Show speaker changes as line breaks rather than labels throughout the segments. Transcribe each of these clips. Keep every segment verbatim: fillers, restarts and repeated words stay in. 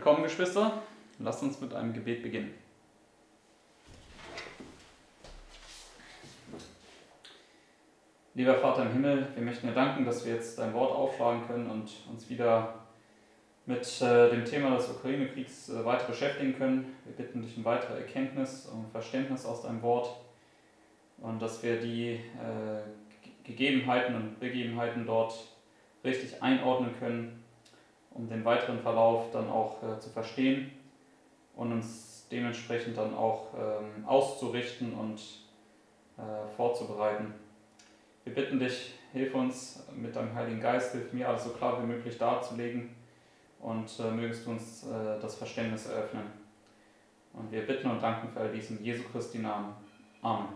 Willkommen, Geschwister. Lasst uns mit einem Gebet beginnen. Lieber Vater im Himmel, wir möchten dir danken, dass wir jetzt dein Wort aufschlagen können und uns wieder mit äh, dem Thema des Ukraine-Kriegs äh, weiter beschäftigen können. Wir bitten dich um weitere Erkenntnis und Verständnis aus deinem Wort und dass wir die äh, Gegebenheiten und Begebenheiten dort richtig einordnen können, um den weiteren Verlauf dann auch äh, zu verstehen und uns dementsprechend dann auch ähm, auszurichten und äh, vorzubereiten. Wir bitten dich, hilf uns mit deinem Heiligen Geist, hilf mir alles so klar wie möglich darzulegen und äh, mögest du uns äh, das Verständnis eröffnen. Und wir bitten und danken für all dies in Jesu Christi Namen. Amen.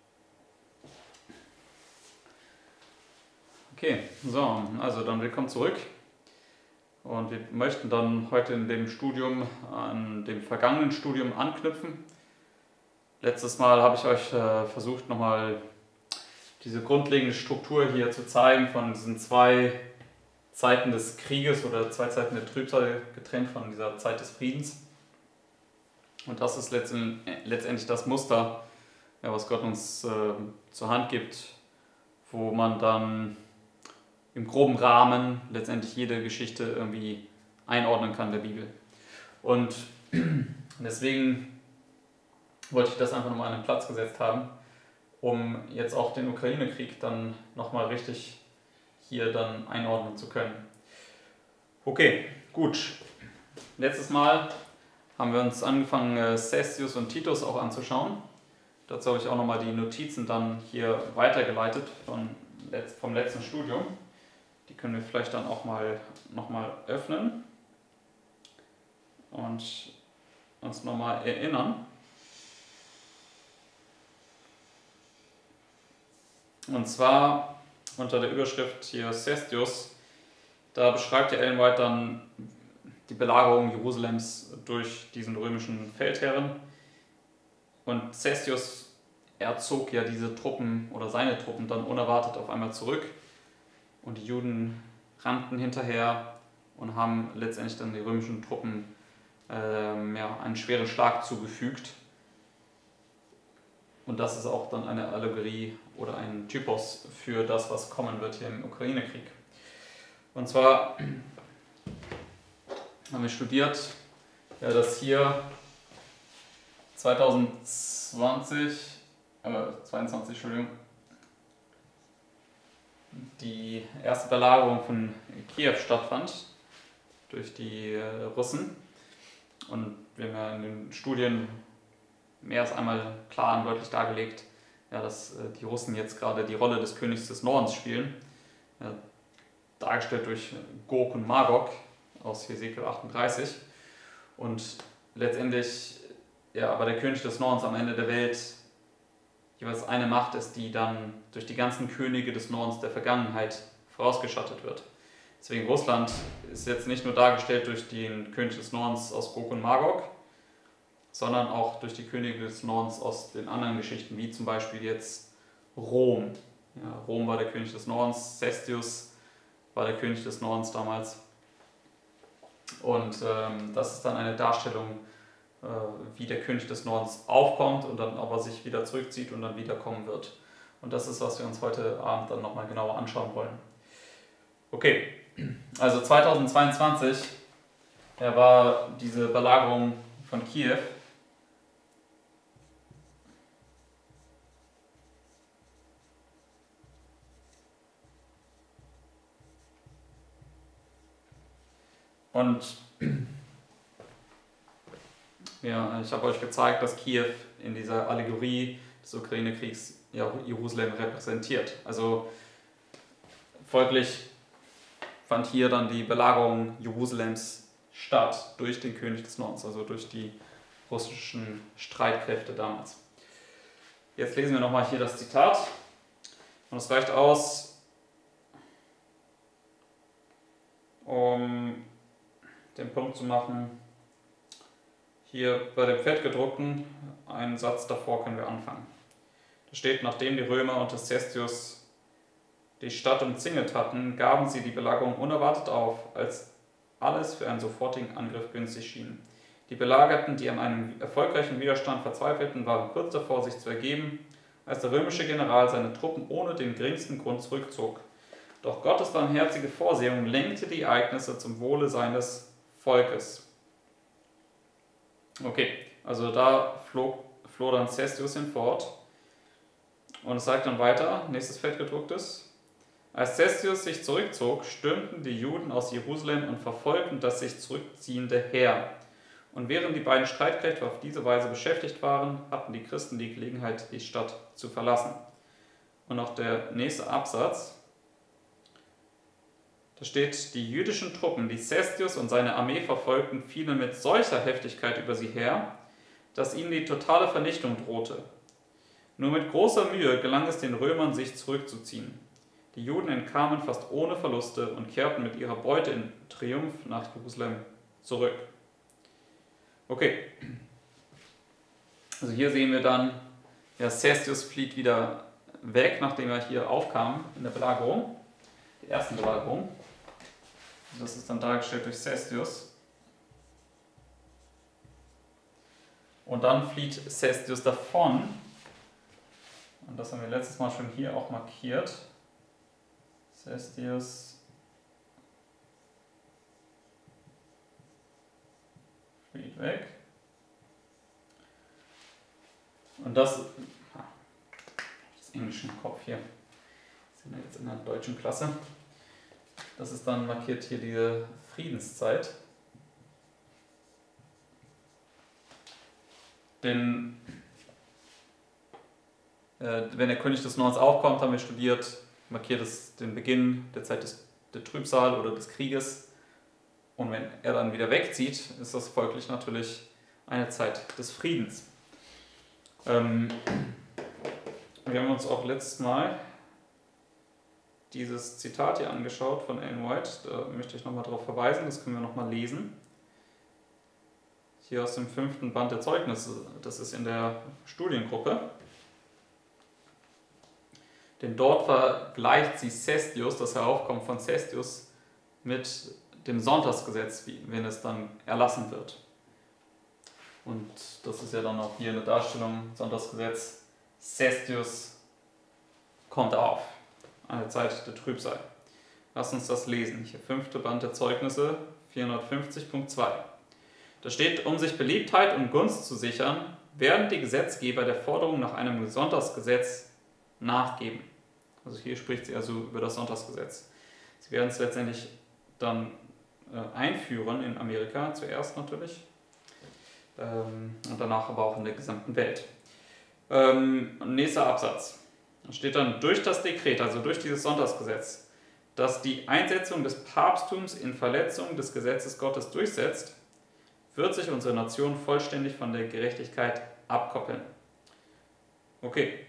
Okay, so, also dann willkommen zurück. Und wir möchten dann heute in dem Studium an dem vergangenen Studium anknüpfen. Letztes Mal habe ich euch äh, versucht, nochmal diese grundlegende Struktur hier zu zeigen von diesen zwei Zeiten des Krieges oder zwei Zeiten der Trübsal, getrennt von dieser Zeit des Friedens. Und das ist letztendlich das Muster, ja, was Gott uns äh, zur Hand gibt, wo man dann im groben Rahmen letztendlich jede Geschichte irgendwie einordnen kann der Bibel. Und deswegen wollte ich das einfach nochmal an den Platz gesetzt haben, um jetzt auch den Ukraine-Krieg dann nochmal richtig hier dann einordnen zu können. Okay, gut. Letztes Mal haben wir uns angefangen, Cestius und Titus auch anzuschauen. Dazu habe ich auch nochmal die Notizen dann hier weitergeleitet von, vom letzten Studium. Die können wir vielleicht dann auch mal nochmal öffnen und uns nochmal erinnern. Und zwar unter der Überschrift hier Cestius, da beschreibt der Ellen White dann die Belagerung Jerusalems durch diesen römischen Feldherren. Und Cestius, er zog ja diese Truppen oder seine Truppen dann unerwartet auf einmal zurück. Und die Juden rannten hinterher und haben letztendlich dann die römischen Truppen ähm, ja, einen schweren Schlag zugefügt. Und das ist auch dann eine Allegorie oder ein Typos für das, was kommen wird hier im Ukraine-Krieg. Und zwar haben wir studiert, ja, dass hier zweitausendzwanzig, äh, zweiundzwanzig, Entschuldigung, die erste Belagerung von Kiew stattfand durch die äh, Russen. Und wir haben ja in den Studien mehr als einmal klar und deutlich dargelegt, ja, dass äh, die Russen jetzt gerade die Rolle des Königs des Nordens spielen, ja, dargestellt durch Gog und Magog aus Hesekiel achtunddreißig. Und letztendlich, ja, aber der König des Nordens am Ende der Welt jeweils eine Macht ist, die dann durch die ganzen Könige des Nordens der Vergangenheit vorausgeschattet wird. Deswegen Russland ist jetzt nicht nur dargestellt durch den König des Nordens aus Gog und Magog, sondern auch durch die Könige des Nordens aus den anderen Geschichten, wie zum Beispiel jetzt Rom. Ja, Rom war der König des Nordens, Cestius war der König des Nordens damals. Und ähm, das ist dann eine Darstellung, äh, wie der König des Nordens aufkommt und dann aber sich wieder zurückzieht und dann wiederkommen wird. Und das ist, was wir uns heute Abend dann nochmal genauer anschauen wollen. Okay, also zweitausendzweiundzwanzig ja, war diese Belagerung von Kiew. Und ja, ich habe euch gezeigt, dass Kiew in dieser Allegorie des Ukraine-Kriegs ja, Jerusalem repräsentiert. Also folglich fand hier dann die Belagerung Jerusalems statt durch den König des Nordens, also durch die russischen Streitkräfte damals. Jetzt lesen wir nochmal hier das Zitat. Und es reicht aus, um den Punkt zu machen, hier bei dem Fettgedruckten, einen Satz davor können wir anfangen. Da steht, nachdem die Römer unter Cestius die Stadt umzingelt hatten, gaben sie die Belagerung unerwartet auf, als alles für einen sofortigen Angriff günstig schien. Die Belagerten, die an einem erfolgreichen Widerstand verzweifelten, waren kurz davor, sich zu ergeben, als der römische General seine Truppen ohne den geringsten Grund zurückzog. Doch Gottes barmherzige Vorsehung lenkte die Ereignisse zum Wohle seines Volkes. Okay, also da flog, floh dann Cestius hinfort und es sagt dann weiter, nächstes Feld gedrucktes. Als Cestius sich zurückzog, stürmten die Juden aus Jerusalem und verfolgten das sich zurückziehende Heer. Und während die beiden Streitkräfte auf diese Weise beschäftigt waren, hatten die Christen die Gelegenheit, die Stadt zu verlassen. Und noch der nächste Absatz. Da steht, die jüdischen Truppen, die Cestius und seine Armee verfolgten, fielen mit solcher Heftigkeit über sie her, dass ihnen die totale Vernichtung drohte. Nur mit großer Mühe gelang es den Römern, sich zurückzuziehen. Die Juden entkamen fast ohne Verluste und kehrten mit ihrer Beute in Triumph nach Jerusalem zurück. Okay, also hier sehen wir dann, ja, Cestius flieht wieder weg, nachdem er hier aufkam in der Belagerung, die ersten Belagerung. Das ist dann dargestellt durch Cestius. Und dann flieht Cestius davon. Und das haben wir letztes Mal schon hier auch markiert. Cestius flieht weg. Und das, das englische Kopf hier, sind wir jetzt in der deutschen Klasse. Das ist dann markiert hier diese Friedenszeit. Denn äh, wenn der König des Nordens aufkommt, haben wir studiert, markiert es den Beginn der Zeit des, der Trübsal oder des Krieges. Und wenn er dann wieder wegzieht, ist das folglich natürlich eine Zeit des Friedens. Ähm, wir haben uns auch letztes Mal dieses Zitat hier angeschaut von Ellen White, da möchte ich nochmal darauf verweisen, das können wir nochmal lesen. Hier aus dem fünften Band der Zeugnisse, das ist in der Studiengruppe. Denn dort vergleicht sie Cestius, das Heraufkommen von Cestius, mit dem Sonntagsgesetz, wenn es dann erlassen wird. Und das ist ja dann auch hier eine Darstellung, Sonntagsgesetz, Cestius kommt auf. Eine Zeit der Trübsal. Lass uns das lesen. Hier fünfte Band der Zeugnisse, vierhundertfünfzig Punkt zwei. Da steht, um sich Beliebtheit und Gunst zu sichern, werden die Gesetzgeber der Forderung nach einem Sonntagsgesetz nachgeben. Also hier spricht sie also über das Sonntagsgesetz. Sie werden es letztendlich dann äh, einführen in Amerika, zuerst natürlich, ähm, und danach aber auch in der gesamten Welt. Ähm, nächster Absatz. Da steht dann, durch das Dekret, also durch dieses Sonntagsgesetz, das die Einsetzung des Papsttums in Verletzung des Gesetzes Gottes durchsetzt, wird sich unsere Nation vollständig von der Gerechtigkeit abkoppeln. Okay.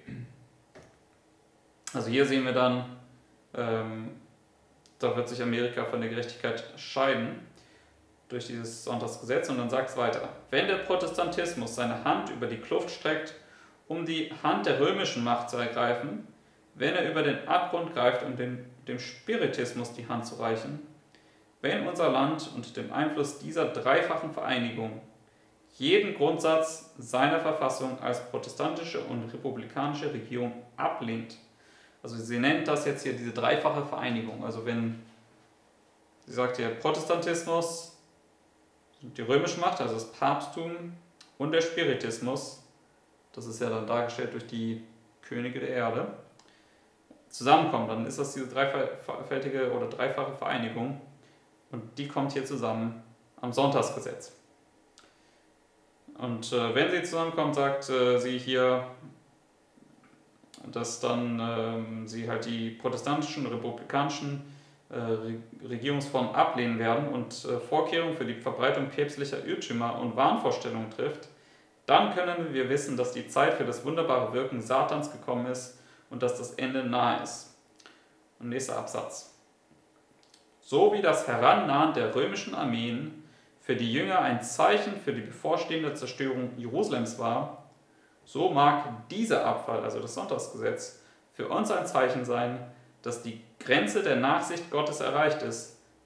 Also hier sehen wir dann, ähm, da wird sich Amerika von der Gerechtigkeit scheiden durch dieses Sonntagsgesetz. Und dann sagt es weiter, wenn der Protestantismus seine Hand über die Kluft streckt, um die Hand der römischen Macht zu ergreifen, wenn er über den Abgrund greift, um dem, dem Spiritismus die Hand zu reichen, wenn unser Land unter dem Einfluss dieser dreifachen Vereinigung jeden Grundsatz seiner Verfassung als protestantische und republikanische Regierung ablehnt. Also sie nennt das jetzt hier diese dreifache Vereinigung. Also wenn sie sagt hier Protestantismus, die römische Macht, also das Papsttum und der Spiritismus, das ist ja dann dargestellt durch die Könige der Erde, zusammenkommen, dann ist das diese dreifältige oder dreifache Vereinigung und die kommt hier zusammen am Sonntagsgesetz. Und äh, wenn sie zusammenkommt, sagt äh, sie hier, dass dann äh, sie halt die protestantischen, republikanischen äh, Regierungsformen ablehnen werden und äh, Vorkehrungen für die Verbreitung päpstlicher Irrtümer und Wahnvorstellungen trifft, dann können wir wissen, dass die Zeit für das wunderbare Wirken Satans gekommen ist und dass das Ende nahe ist. Und nächster Absatz. So wie das Herannahen der römischen Armeen für die Jünger ein Zeichen für die bevorstehende Zerstörung Jerusalems war, so mag dieser Abfall, also das Sonntagsgesetz, für uns ein Zeichen sein, dass die Grenze der Nachsicht Gottes erreicht ist,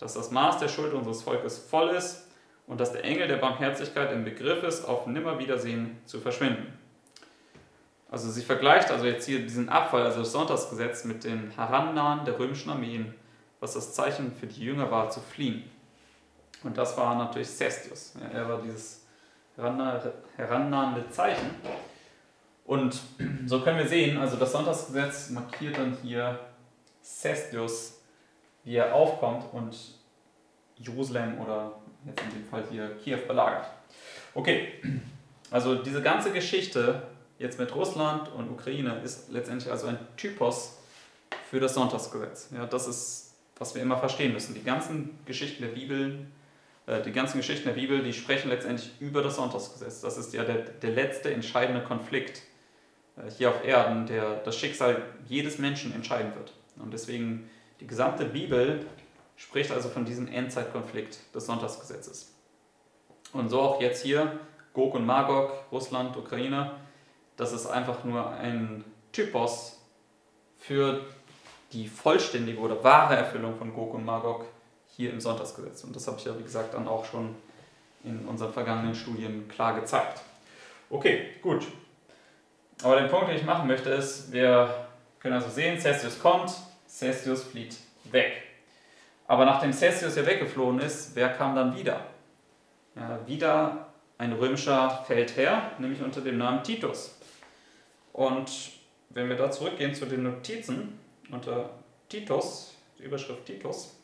dass das Maß der Schuld unseres Volkes voll ist und dass der Engel der Barmherzigkeit im Begriff ist, auf Nimmerwiedersehen zu verschwinden. Also sie vergleicht also jetzt hier diesen Abfall, also das Sonntagsgesetz, mit dem Herannahen der römischen Armeen, was das Zeichen für die Jünger war, zu fliehen. Und das war natürlich Cestius. Ja, er war dieses herannahende Zeichen. Und so können wir sehen, also das Sonntagsgesetz markiert dann hier Cestius, wie er aufkommt und Jerusalem oder jetzt in dem Fall hier Kiew belagert. Okay, also diese ganze Geschichte jetzt mit Russland und Ukraine ist letztendlich also ein Typos für das Sonntagsgesetz. Ja, das ist, was wir immer verstehen müssen. Die ganzen Geschichten der Bibel, äh, die ganzen Geschichten der Bibel, die sprechen letztendlich über das Sonntagsgesetz. Das ist ja der, der letzte entscheidende Konflikt äh, hier auf Erden, der das Schicksal jedes Menschen entscheiden wird. Und deswegen die gesamte Bibel spricht also von diesem Endzeitkonflikt des Sonntagsgesetzes. Und so auch jetzt hier Gog und Magog, Russland, Ukraine. Das ist einfach nur ein Typos für die vollständige oder wahre Erfüllung von Gog und Magog hier im Sonntagsgesetz. Und das habe ich ja, wie gesagt, dann auch schon in unseren vergangenen Studien klar gezeigt. Okay, gut. Aber den Punkt, den ich machen möchte, ist, wir können also sehen, Cestius kommt, Cestius flieht weg. Aber nachdem Cestius ja weggeflohen ist, wer kam dann wieder? Ja, wieder ein römischer Feldherr, nämlich unter dem Namen Titus. Und wenn wir da zurückgehen zu den Notizen, unter Titus, die Überschrift Titus,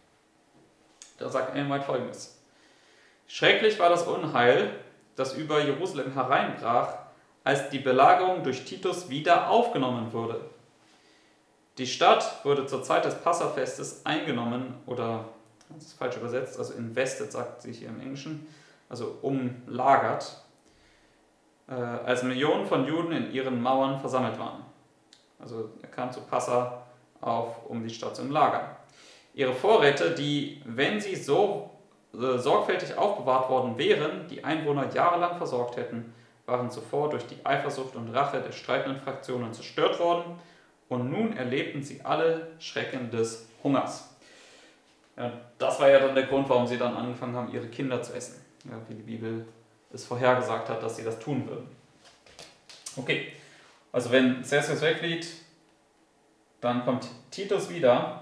da sagt Ellen White Folgendes: Schrecklich war das Unheil, das über Jerusalem hereinbrach, als die Belagerung durch Titus wieder aufgenommen wurde. Die Stadt wurde zur Zeit des Passafestes eingenommen, oder, das ist falsch übersetzt, also invested, sagt sie hier im Englischen, also umlagert, äh, als Millionen von Juden in ihren Mauern versammelt waren. Also er kam zu Passa auf, um die Stadt zu umlagern. Ihre Vorräte, die, wenn sie so äh, sorgfältig aufbewahrt worden wären, die Einwohner jahrelang versorgt hätten, waren zuvor durch die Eifersucht und Rache der streitenden Fraktionen zerstört worden, und nun erlebten sie alle Schrecken des Hungers. Ja, das war ja dann der Grund, warum sie dann angefangen haben, ihre Kinder zu essen. Ja, wie die Bibel es vorhergesagt hat, dass sie das tun würden. Okay, also wenn Cestius wegflieht, dann kommt Titus wieder.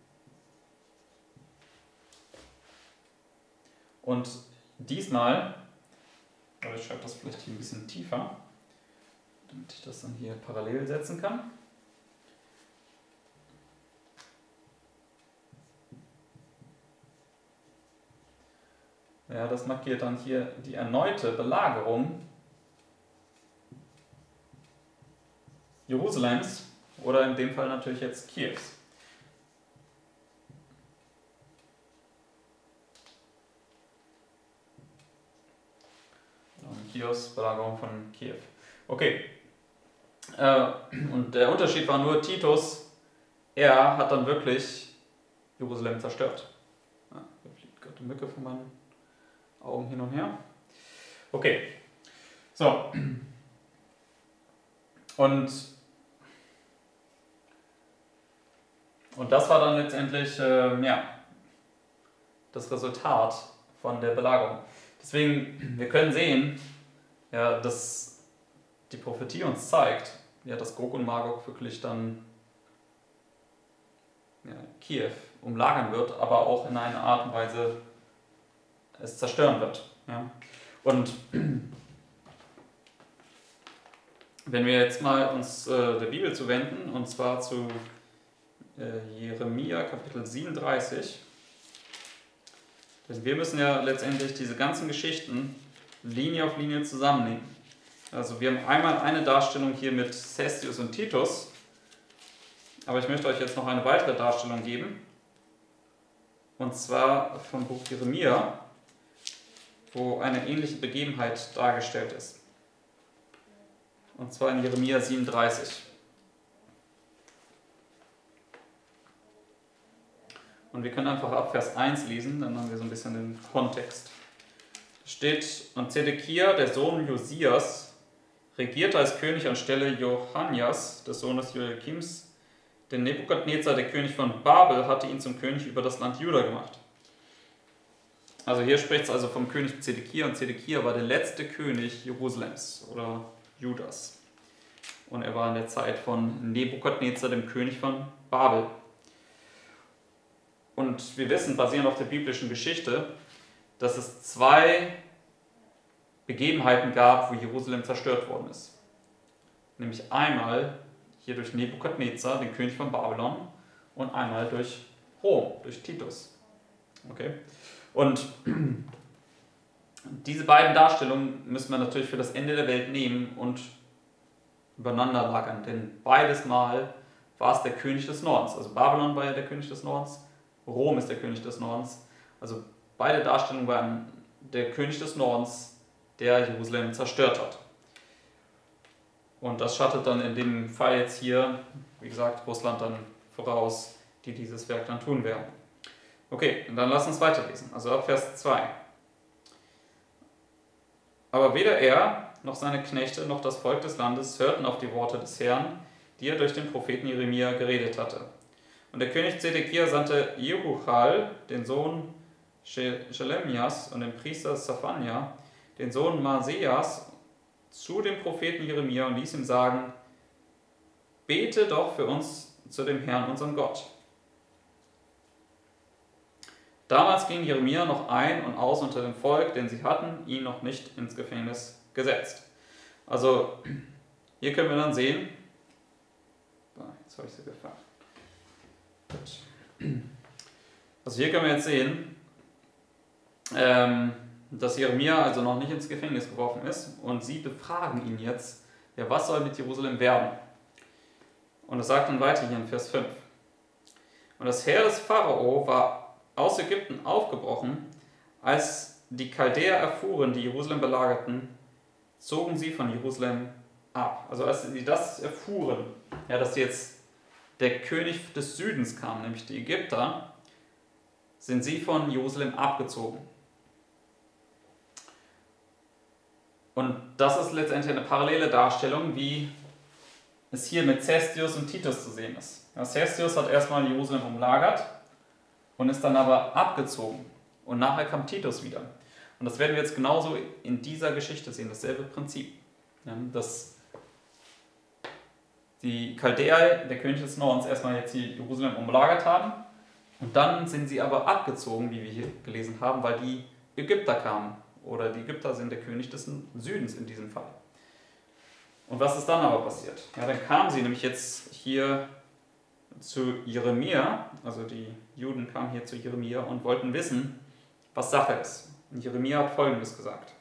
Und diesmal, aber ich schreibe das vielleicht hier ein bisschen tiefer, damit ich das dann hier parallel setzen kann. Ja, das markiert dann hier die erneute Belagerung Jerusalems oder in dem Fall natürlich jetzt Kiews. Kiews, Belagerung von Kiew. Okay. Äh, und der Unterschied war nur, Titus, er hat dann wirklich Jerusalem zerstört. Ja, da fliegt gerade eine Mücke von meinen Augen hin und her. Okay. So. Und, und das war dann letztendlich äh, ja, das Resultat von der Belagerung. Deswegen, wir können sehen, ja, dass die Prophetie uns zeigt, ja, dass Gog und Magog wirklich dann ja, Kiew umlagern wird, aber auch in einer Art und Weise es zerstören wird. Ja. Und wenn wir jetzt mal uns äh, der Bibel zuwenden, und zwar zu äh, Jeremia Kapitel siebenunddreißig, denn wir müssen ja letztendlich diese ganzen Geschichten Linie auf Linie zusammennehmen. Also wir haben einmal eine Darstellung hier mit Cestius und Titus, aber ich möchte euch jetzt noch eine weitere Darstellung geben, und zwar vom Buch Jeremia, wo eine ähnliche Begebenheit dargestellt ist. Und zwar in Jeremia siebenunddreißig. Und wir können einfach ab Vers eins lesen, dann haben wir so ein bisschen den Kontext. Da steht: Und Zedekia, der Sohn Josias, regierte als König anstelle Johanjas, des Sohnes Joachims, denn Nebukadnezar, der König von Babel, hatte ihn zum König über das Land Juda gemacht. Also hier spricht es also vom König Zedekia, und Zedekia war der letzte König Jerusalems oder Judas. Und er war in der Zeit von Nebukadnezar, dem König von Babel. Und wir wissen, basierend auf der biblischen Geschichte, dass es zwei Begebenheiten gab, wo Jerusalem zerstört worden ist. Nämlich einmal hier durch Nebukadnezar, den König von Babylon, und einmal durch Rom, durch Titus. Okay? Und diese beiden Darstellungen müssen wir natürlich für das Ende der Welt nehmen und übereinander lagern, denn beides Mal war es der König des Nordens. Also Babylon war ja der König des Nordens, Rom ist der König des Nordens. Also beide Darstellungen waren der König des Nordens, der Jerusalem zerstört hat. Und das schattet dann in dem Fall jetzt hier, wie gesagt, Russland dann voraus, die dieses Werk dann tun werden. Okay, und dann lass uns weiterlesen. Also ab Vers zwei. Aber weder er, noch seine Knechte, noch das Volk des Landes hörten auf die Worte des Herrn, die er durch den Propheten Jeremia geredet hatte. Und der König Zedekia sandte Jehuchal, den Sohn Schelemias, und den Priester Saphania, den Sohn Maseas, zu dem Propheten Jeremia und ließ ihm sagen: Bete doch für uns zu dem Herrn, unserem Gott. Damals ging Jeremia noch ein und aus unter dem Volk, denn sie hatten ihn noch nicht ins Gefängnis gesetzt. Also hier können wir dann sehen, jetzt habe ich sie gefangen. Also hier können wir jetzt sehen, ähm, dass Jeremia also noch nicht ins Gefängnis geworfen ist, und sie befragen ihn jetzt, ja, was soll mit Jerusalem werden? Und es sagt dann weiter hier in Vers fünf. Und das Heer des Pharao war aus Ägypten aufgebrochen, als die Chaldäer erfuhren, die Jerusalem belagerten, zogen sie von Jerusalem ab. Also als sie das erfuhren, ja, dass jetzt der König des Südens kam, nämlich die Ägypter, sind sie von Jerusalem abgezogen. Und das ist letztendlich eine parallele Darstellung, wie es hier mit Cestius und Titus zu sehen ist. Ja, Cestius hat erstmal Jerusalem umlagert und ist dann aber abgezogen. Und nachher kam Titus wieder. Und das werden wir jetzt genauso in dieser Geschichte sehen, dasselbe Prinzip. Ja, dass die Chaldäer, der König des Nordens, erstmal jetzt hier Jerusalem umlagert haben, und dann sind sie aber abgezogen, wie wir hier gelesen haben, weil die Ägypter kamen. Oder die Ägypter sind der König des Südens in diesem Fall. Und was ist dann aber passiert? Ja, dann kamen sie nämlich jetzt hier zu Jeremia, also die Juden kamen hier zu Jeremia und wollten wissen, was Sache ist. Und Jeremia hat Folgendes gesagt.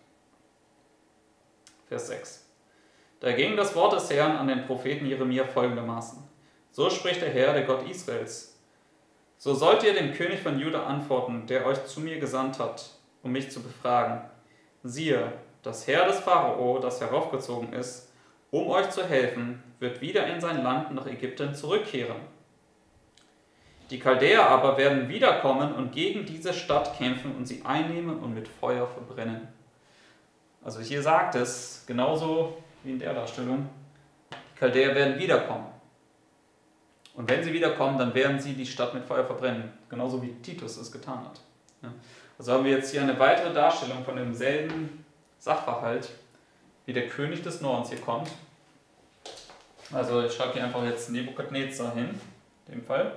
Vers sechs. Da ging das Wort des Herrn an den Propheten Jeremia folgendermaßen: So spricht der Herr, der Gott Israels: So sollt ihr dem König von Juda antworten, der euch zu mir gesandt hat, um mich zu befragen: Siehe, das Heer des Pharao, das heraufgezogen ist, um euch zu helfen, wird wieder in sein Land nach Ägypten zurückkehren. Die Chaldäer aber werden wiederkommen und gegen diese Stadt kämpfen und sie einnehmen und mit Feuer verbrennen. Also hier sagt es, genauso wie in der Darstellung, die Chaldäer werden wiederkommen. Und wenn sie wiederkommen, dann werden sie die Stadt mit Feuer verbrennen, genauso wie Titus es getan hat. Ja. Also haben wir jetzt hier eine weitere Darstellung von demselben Sachverhalt, wie der König des Nordens hier kommt. Also ich schreibe hier einfach jetzt Nebukadnezar hin, in dem Fall.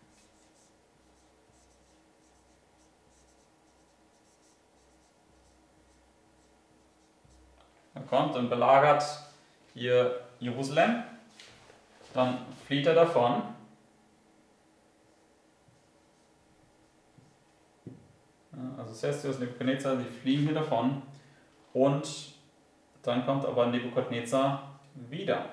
Er kommt und belagert hier Jerusalem, dann flieht er davon. Also Cestius, Nebukadnezar, die fliehen hier davon, und dann kommt aber Nebukadnezar wieder.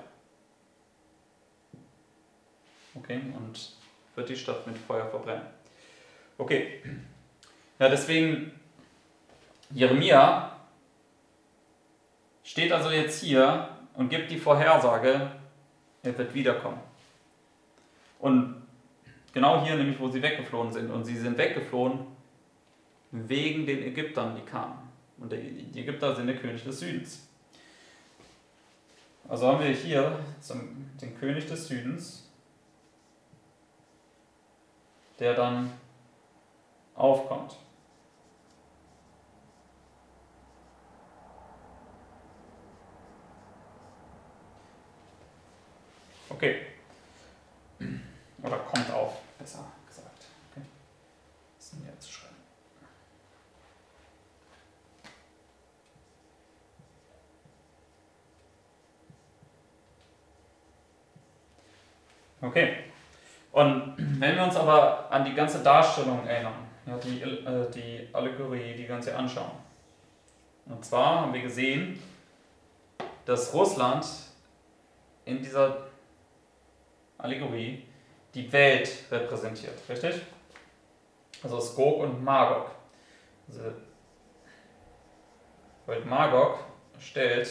Okay, und wird die Stadt mit Feuer verbrennen. Okay, ja, deswegen Jeremia steht also jetzt hier und gibt die Vorhersage, er wird wiederkommen. Und genau hier nämlich, wo sie weggeflohen sind. Und sie sind weggeflohen wegen den Ägyptern, die kamen. Und die Ägypter sind der König des Südens. Also haben wir hier zum, den König des Südens, der dann aufkommt. Okay. Oder kommt auf, besser gesagt. Okay. Das ist näher zu schreiben. Okay. Und wenn wir uns aber an die ganze Darstellung erinnern, ja, die, äh, die Allegorie, die wir uns hier anschauen. Und zwar haben wir gesehen, dass Russland in dieser Allegorie die Welt repräsentiert, richtig? Also es ist Gog und Magog. Also, weil Magog stellt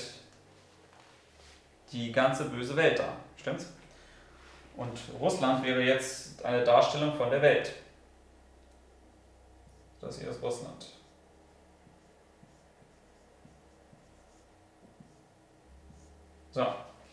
die ganze böse Welt dar, stimmt's? Und Russland wäre jetzt eine Darstellung von der Welt. Das hier ist Russland. So.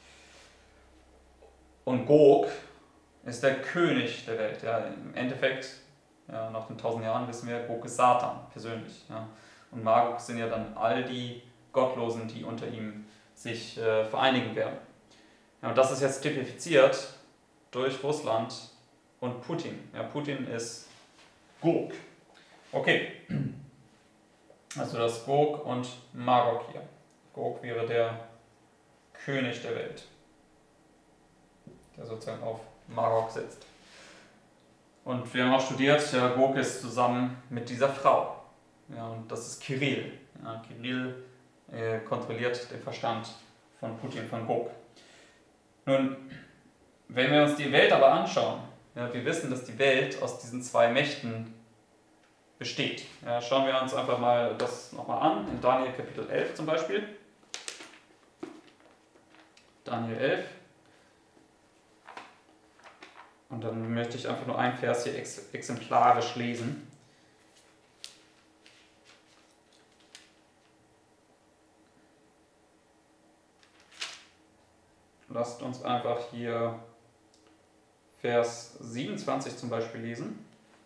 Und Gog ist der König der Welt. Ja, im Endeffekt, ja, nach den tausend Jahren wissen wir, Gog ist Satan persönlich. Ja. Und Magog sind ja dann all die Gottlosen, die unter ihm sich äh, vereinigen werden. Ja, und das ist jetzt typifiziert durch Russland und Putin. Ja, Putin ist Gog. Okay. Also das Gog und Magog hier. Gog wäre der König der Welt, der sozusagen auf Magog sitzt. Und wir haben auch studiert, ja, Gog ist zusammen mit dieser Frau. Ja, und das ist Kirill. Ja, Kirill äh, kontrolliert den Verstand von Putin, von Gog. Nun, wenn wir uns die Welt aber anschauen, ja, wir wissen, dass die Welt aus diesen zwei Mächten besteht. Ja, schauen wir uns einfach mal das nochmal an, in Daniel Kapitel elf zum Beispiel. Daniel elf. Und dann möchte ich einfach nur einen Vers hier ex exemplarisch lesen. Lasst uns einfach hier Vers siebenundzwanzig zum Beispiel lesen.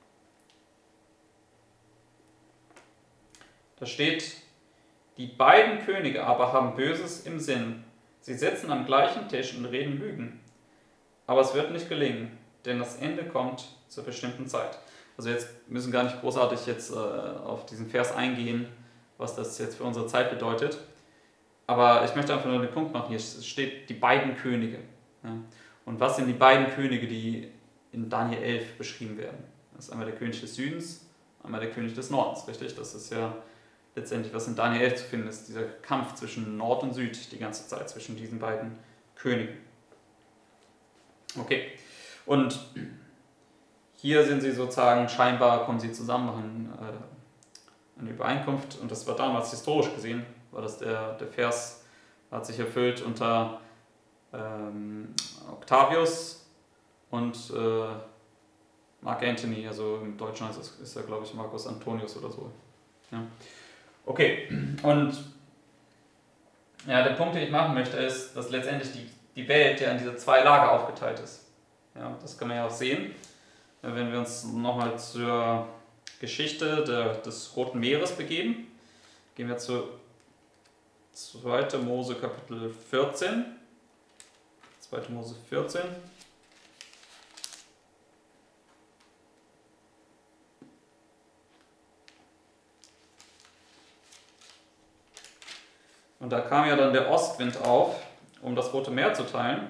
Da steht, die beiden Könige aber haben Böses im Sinn. Sie sitzen am gleichen Tisch und reden Lügen. Aber es wird nicht gelingen, denn das Ende kommt zur bestimmten Zeit. Also jetzt müssen wir gar nicht großartig jetzt äh, auf diesen Vers eingehen, was das jetzt für unsere Zeit bedeutet. Aber ich möchte einfach nur den Punkt machen, hier steht die beiden Könige. Ja. Und was sind die beiden Könige, die in Daniel elf beschrieben werden? Das ist einmal der König des Südens, einmal der König des Nordens, richtig? Das ist ja letztendlich, was in Daniel elf zu finden ist, dieser Kampf zwischen Nord und Süd die ganze Zeit, zwischen diesen beiden Königen. Okay, und hier sind sie sozusagen, scheinbar kommen sie zusammen, machen äh, eine Übereinkunft, und das war damals historisch gesehen, war das der, der Vers, hat sich erfüllt unter ähm, Octavius und äh, Mark Antony, also im Deutschen ist, es, ist er, glaube ich, Marcus Antonius oder so. Ja. Okay, und ja, der Punkt, den ich machen möchte, ist, dass letztendlich die, die Welt ja in diese zwei Lager aufgeteilt ist. Ja, das kann man ja auch sehen, wenn wir uns nochmal zur Geschichte der, des Roten Meeres begeben. Gehen wir zu zweiter Mose Kapitel vierzehn. zweiter Mose vierzehn. Und da kam ja dann der Ostwind auf, um das Rote Meer zu teilen.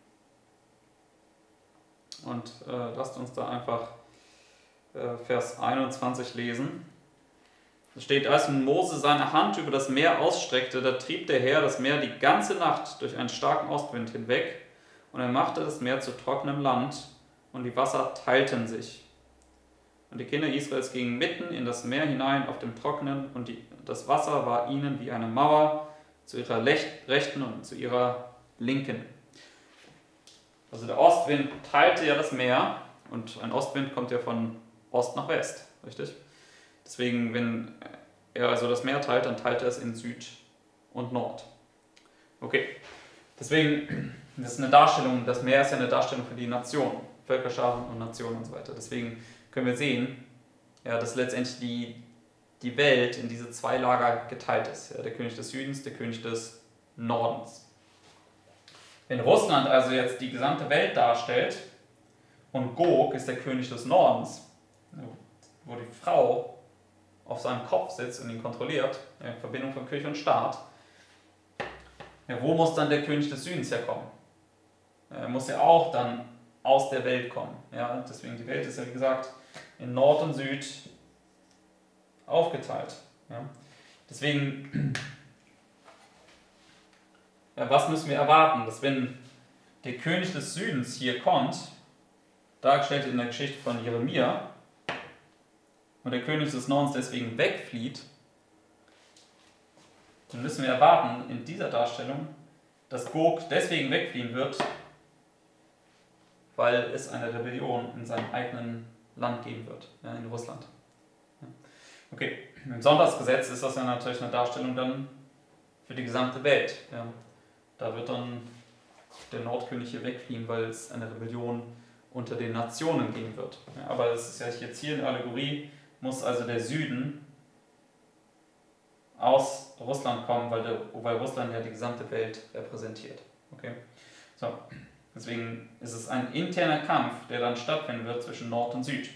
Und äh, lasst uns da einfach äh, Vers einundzwanzig lesen. Da steht, als nun Mose seine Hand über das Meer ausstreckte, da trieb der Herr das Meer die ganze Nacht durch einen starken Ostwind hinweg, und er machte das Meer zu trockenem Land, und die Wasser teilten sich. Und die Kinder Israels gingen mitten in das Meer hinein auf dem Trockenen, und die, das Wasser war ihnen wie eine Mauer zu ihrer Lech rechten und zu ihrer linken. Also der Ostwind teilte ja das Meer, und ein Ostwind kommt ja von Ost nach West, richtig? Deswegen, wenn er also das Meer teilt, dann teilt er es in Süd und Nord. Okay, deswegen, das ist eine Darstellung, das Meer ist ja eine Darstellung für die Nation, Völkerscharen und Nationen und so weiter. Deswegen können wir sehen, ja, dass letztendlich die, die Welt in diese zwei Lager geteilt ist. Ja, der König des Südens, der König des Nordens. Wenn Russland also jetzt die gesamte Welt darstellt und Gog ist der König des Nordens, wo die Frau auf seinem Kopf sitzt und ihn kontrolliert, in Verbindung von Kirche und Staat, ja, wo muss dann der König des Südens herkommen? Er muss ja auch dann aus der Welt kommen. Ja, deswegen die Welt ist ja wie gesagt in Nord und Süd aufgeteilt. Ja. Deswegen, ja, was müssen wir erwarten? Dass wenn der König des Südens hier kommt, dargestellt in der Geschichte von Jeremia, und der König des Nordens deswegen wegflieht, dann müssen wir erwarten in dieser Darstellung, dass Gog deswegen wegfliehen wird, weil es eine Rebellion in seinem eigenen Land geben wird, ja, in Russland. Okay, im Sonntagsgesetz ist das ja natürlich eine Darstellung dann für die gesamte Welt. Ja. Da wird dann der Nordkönig hier wegfliehen, weil es eine Rebellion unter den Nationen geben wird. Ja, aber es ist ja jetzt hier in der Allegorie, muss also der Süden aus Russland kommen, weil, der, weil Russland ja die gesamte Welt repräsentiert. Okay? So. Deswegen ist es ein interner Kampf, der dann stattfinden wird zwischen Nord und Süd.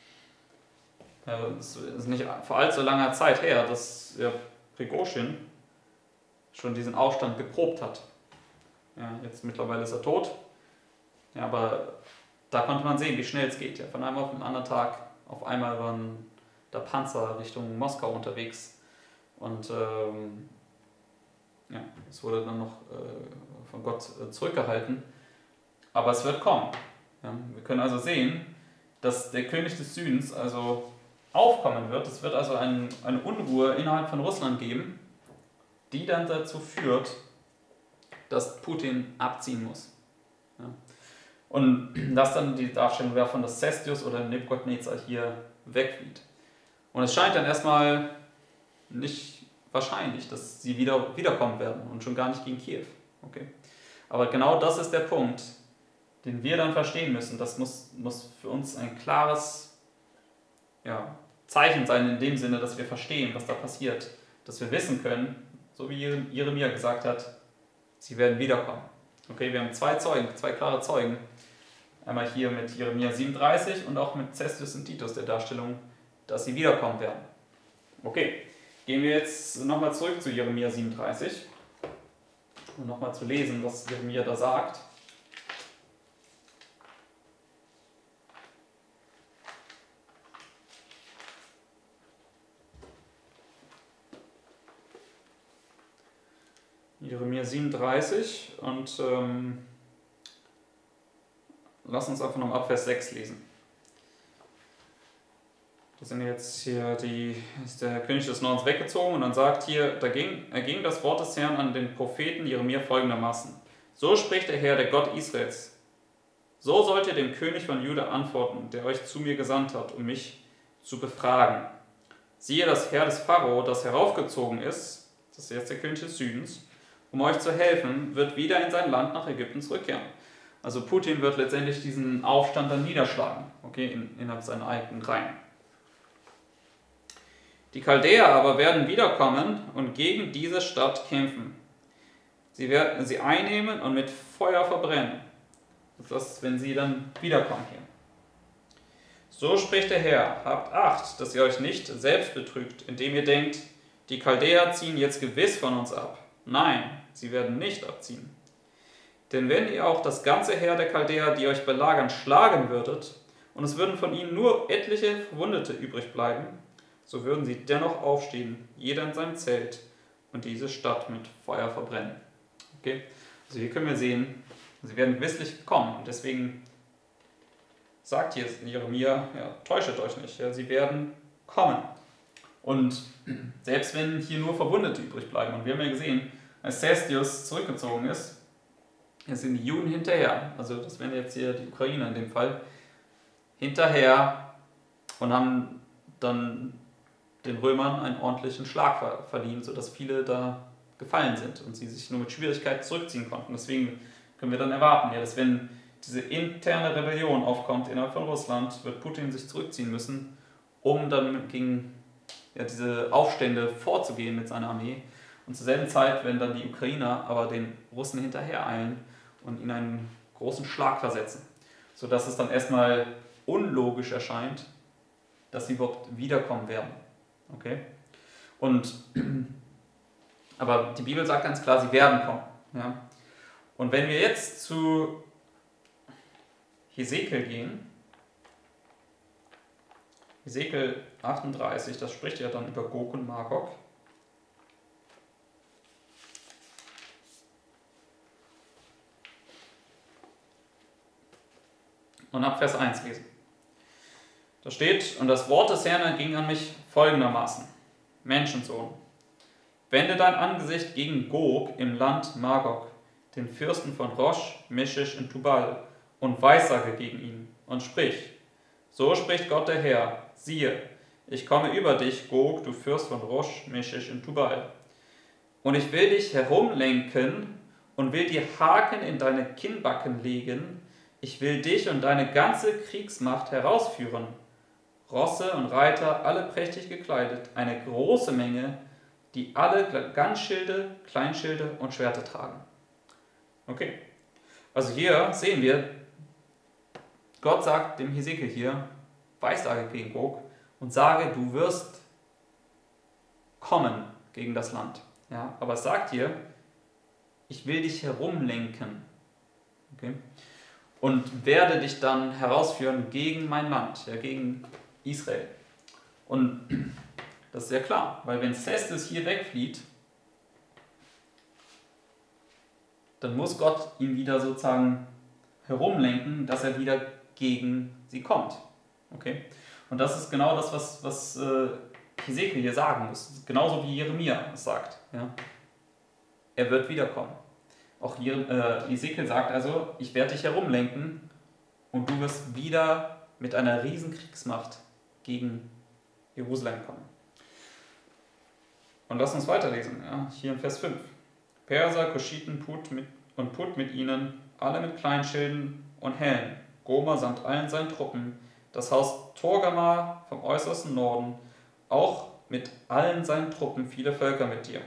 Es ist nicht vor allzu langer Zeit her, dass ja, Prigozhin schon diesen Aufstand geprobt hat. Ja, jetzt mittlerweile ist er tot, ja, aber da konnte man sehen, wie schnell es geht. Ja, von einem auf den anderen Tag, auf einmal waren da Panzer Richtung Moskau unterwegs und ähm, ja, es wurde dann noch äh, von Gott äh, zurückgehalten. Aber es wird kommen. Ja, wir können also sehen, dass der König des Südens also aufkommen wird. Es wird also ein, eine Unruhe innerhalb von Russland geben, die dann dazu führt, dass Putin abziehen muss. Ja. Und das dann die Darstellung davon, dass Cestius oder Nebukadnezar hier wegflieht. Und es scheint dann erstmal nicht wahrscheinlich, dass sie wieder wiederkommen werden und schon gar nicht gegen Kiew. Okay. Aber genau das ist der Punkt, den wir dann verstehen müssen. Das muss, muss für uns ein klares ja, Zeichen sein, in dem Sinne, dass wir verstehen, was da passiert. Dass wir wissen können, so wie Jeremia gesagt hat, sie werden wiederkommen. Okay, wir haben zwei Zeugen, zwei klare Zeugen. Einmal hier mit Jeremia siebenunddreißig und auch mit Cestius und Titus der Darstellung, dass sie wiederkommen werden. Okay, gehen wir jetzt nochmal zurück zu Jeremia siebenunddreißig und nochmal zu lesen, was Jeremia da sagt. Jeremia siebenunddreißig und ähm, lass uns einfach noch ab Vers sechs lesen. Da sind jetzt hier die, ist der König des Nordens weggezogen und dann sagt hier, da ging, erging das Wort des Herrn an den Propheten Jeremia folgendermaßen. So spricht der Herr, der Gott Israels. So sollt ihr dem König von Juda antworten, der euch zu mir gesandt hat, um mich zu befragen. Siehe, das Heer des Pharao, das heraufgezogen ist, das ist jetzt der König des Südens, um euch zu helfen, wird wieder in sein Land nach Ägypten zurückkehren. Also Putin wird letztendlich diesen Aufstand dann niederschlagen, okay, in, innerhalb seiner eigenen Reihen. Die Chaldäer aber werden wiederkommen und gegen diese Stadt kämpfen. Sie werden sie einnehmen und mit Feuer verbrennen. Das ist, wenn sie dann wiederkommen hier. So spricht der Herr, habt Acht, dass ihr euch nicht selbst betrügt, indem ihr denkt, die Chaldäer ziehen jetzt gewiss von uns ab. Nein, sie werden nicht abziehen. Denn wenn ihr auch das ganze Heer der Chaldäer, die euch belagern, schlagen würdet, und es würden von ihnen nur etliche Verwundete übrig bleiben, so würden sie dennoch aufstehen, jeder in seinem Zelt, und diese Stadt mit Feuer verbrennen. Okay? Also hier können wir sehen, sie werden gewisslich kommen, und deswegen sagt hier Jeremia, ja, täuschet euch nicht, ja, sie werden kommen. Und selbst wenn hier nur Verwundete übrig bleiben, und wir haben ja gesehen, als Cestius zurückgezogen ist, sind die Juden hinterher, also das wären jetzt hier die Ukrainer in dem Fall, hinterher und haben dann den Römern einen ordentlichen Schlag verliehen, sodass viele da gefallen sind und sie sich nur mit Schwierigkeit zurückziehen konnten. Deswegen können wir dann erwarten, ja, dass wenn diese interne Rebellion aufkommt innerhalb von Russland, wird Putin sich zurückziehen müssen, um dann gegen ja, diese Aufstände vorzugehen mit seiner Armee. Und zur selben Zeit werden dann die Ukrainer aber den Russen hinterhereilen und ihnen einen großen Schlag versetzen, sodass es dann erstmal unlogisch erscheint, dass sie überhaupt wiederkommen werden. Okay? Und, aber die Bibel sagt ganz klar, sie werden kommen. Ja? Und wenn wir jetzt zu Hesekiel gehen, Hesekiel achtunddreißig, das spricht ja dann über Gog und Magog. Und ab Vers eins lesen. Da steht, und das Wort des Herrn ging an mich folgendermaßen: Menschensohn, wende dein Angesicht gegen Gog im Land Magog, den Fürsten von Rosch, Meschisch und Tubal, und weissage gegen ihn und sprich, so spricht Gott der Herr, siehe, ich komme über dich, Gog, du Fürst von Rosch, Meschisch und Tubal. Und ich will dich herumlenken und will dir Haken in deine Kinnbacken legen, ich will dich und deine ganze Kriegsmacht herausführen, Rosse und Reiter, alle prächtig gekleidet, eine große Menge, die alle Ganzschilde, Kleinschilde und Schwerter tragen. Okay, also hier sehen wir, Gott sagt dem Hesekiel hier, weissage gegen Gog und sage, du wirst kommen gegen das Land. Ja, aber es sagt hier, ich will dich herumlenken. Okay? Und werde dich dann herausführen gegen mein Land, ja, gegen Israel. Und das ist sehr klar, weil wenn Cestus hier wegflieht, dann muss Gott ihn wieder sozusagen herumlenken, dass er wieder gegen sie kommt. Okay? Und das ist genau das, was, was äh, Hesekiel hier sagen muss. Genauso wie Jeremia es sagt. Ja? Er wird wiederkommen. Auch hier, äh, Hesekiel sagt also, ich werde dich herumlenken und du wirst wieder mit einer riesen Kriegsmacht gegen Jerusalem kommen. Und lass uns weiterlesen, ja? Hier in Vers fünf. Perser, Kuschiten, Put mit, und Put mit ihnen, alle mit Kleinschilden und Helmen, Gomer samt allen seinen Truppen, das Haus Torgama vom äußersten Norden, auch mit allen seinen Truppen viele Völker mit dir.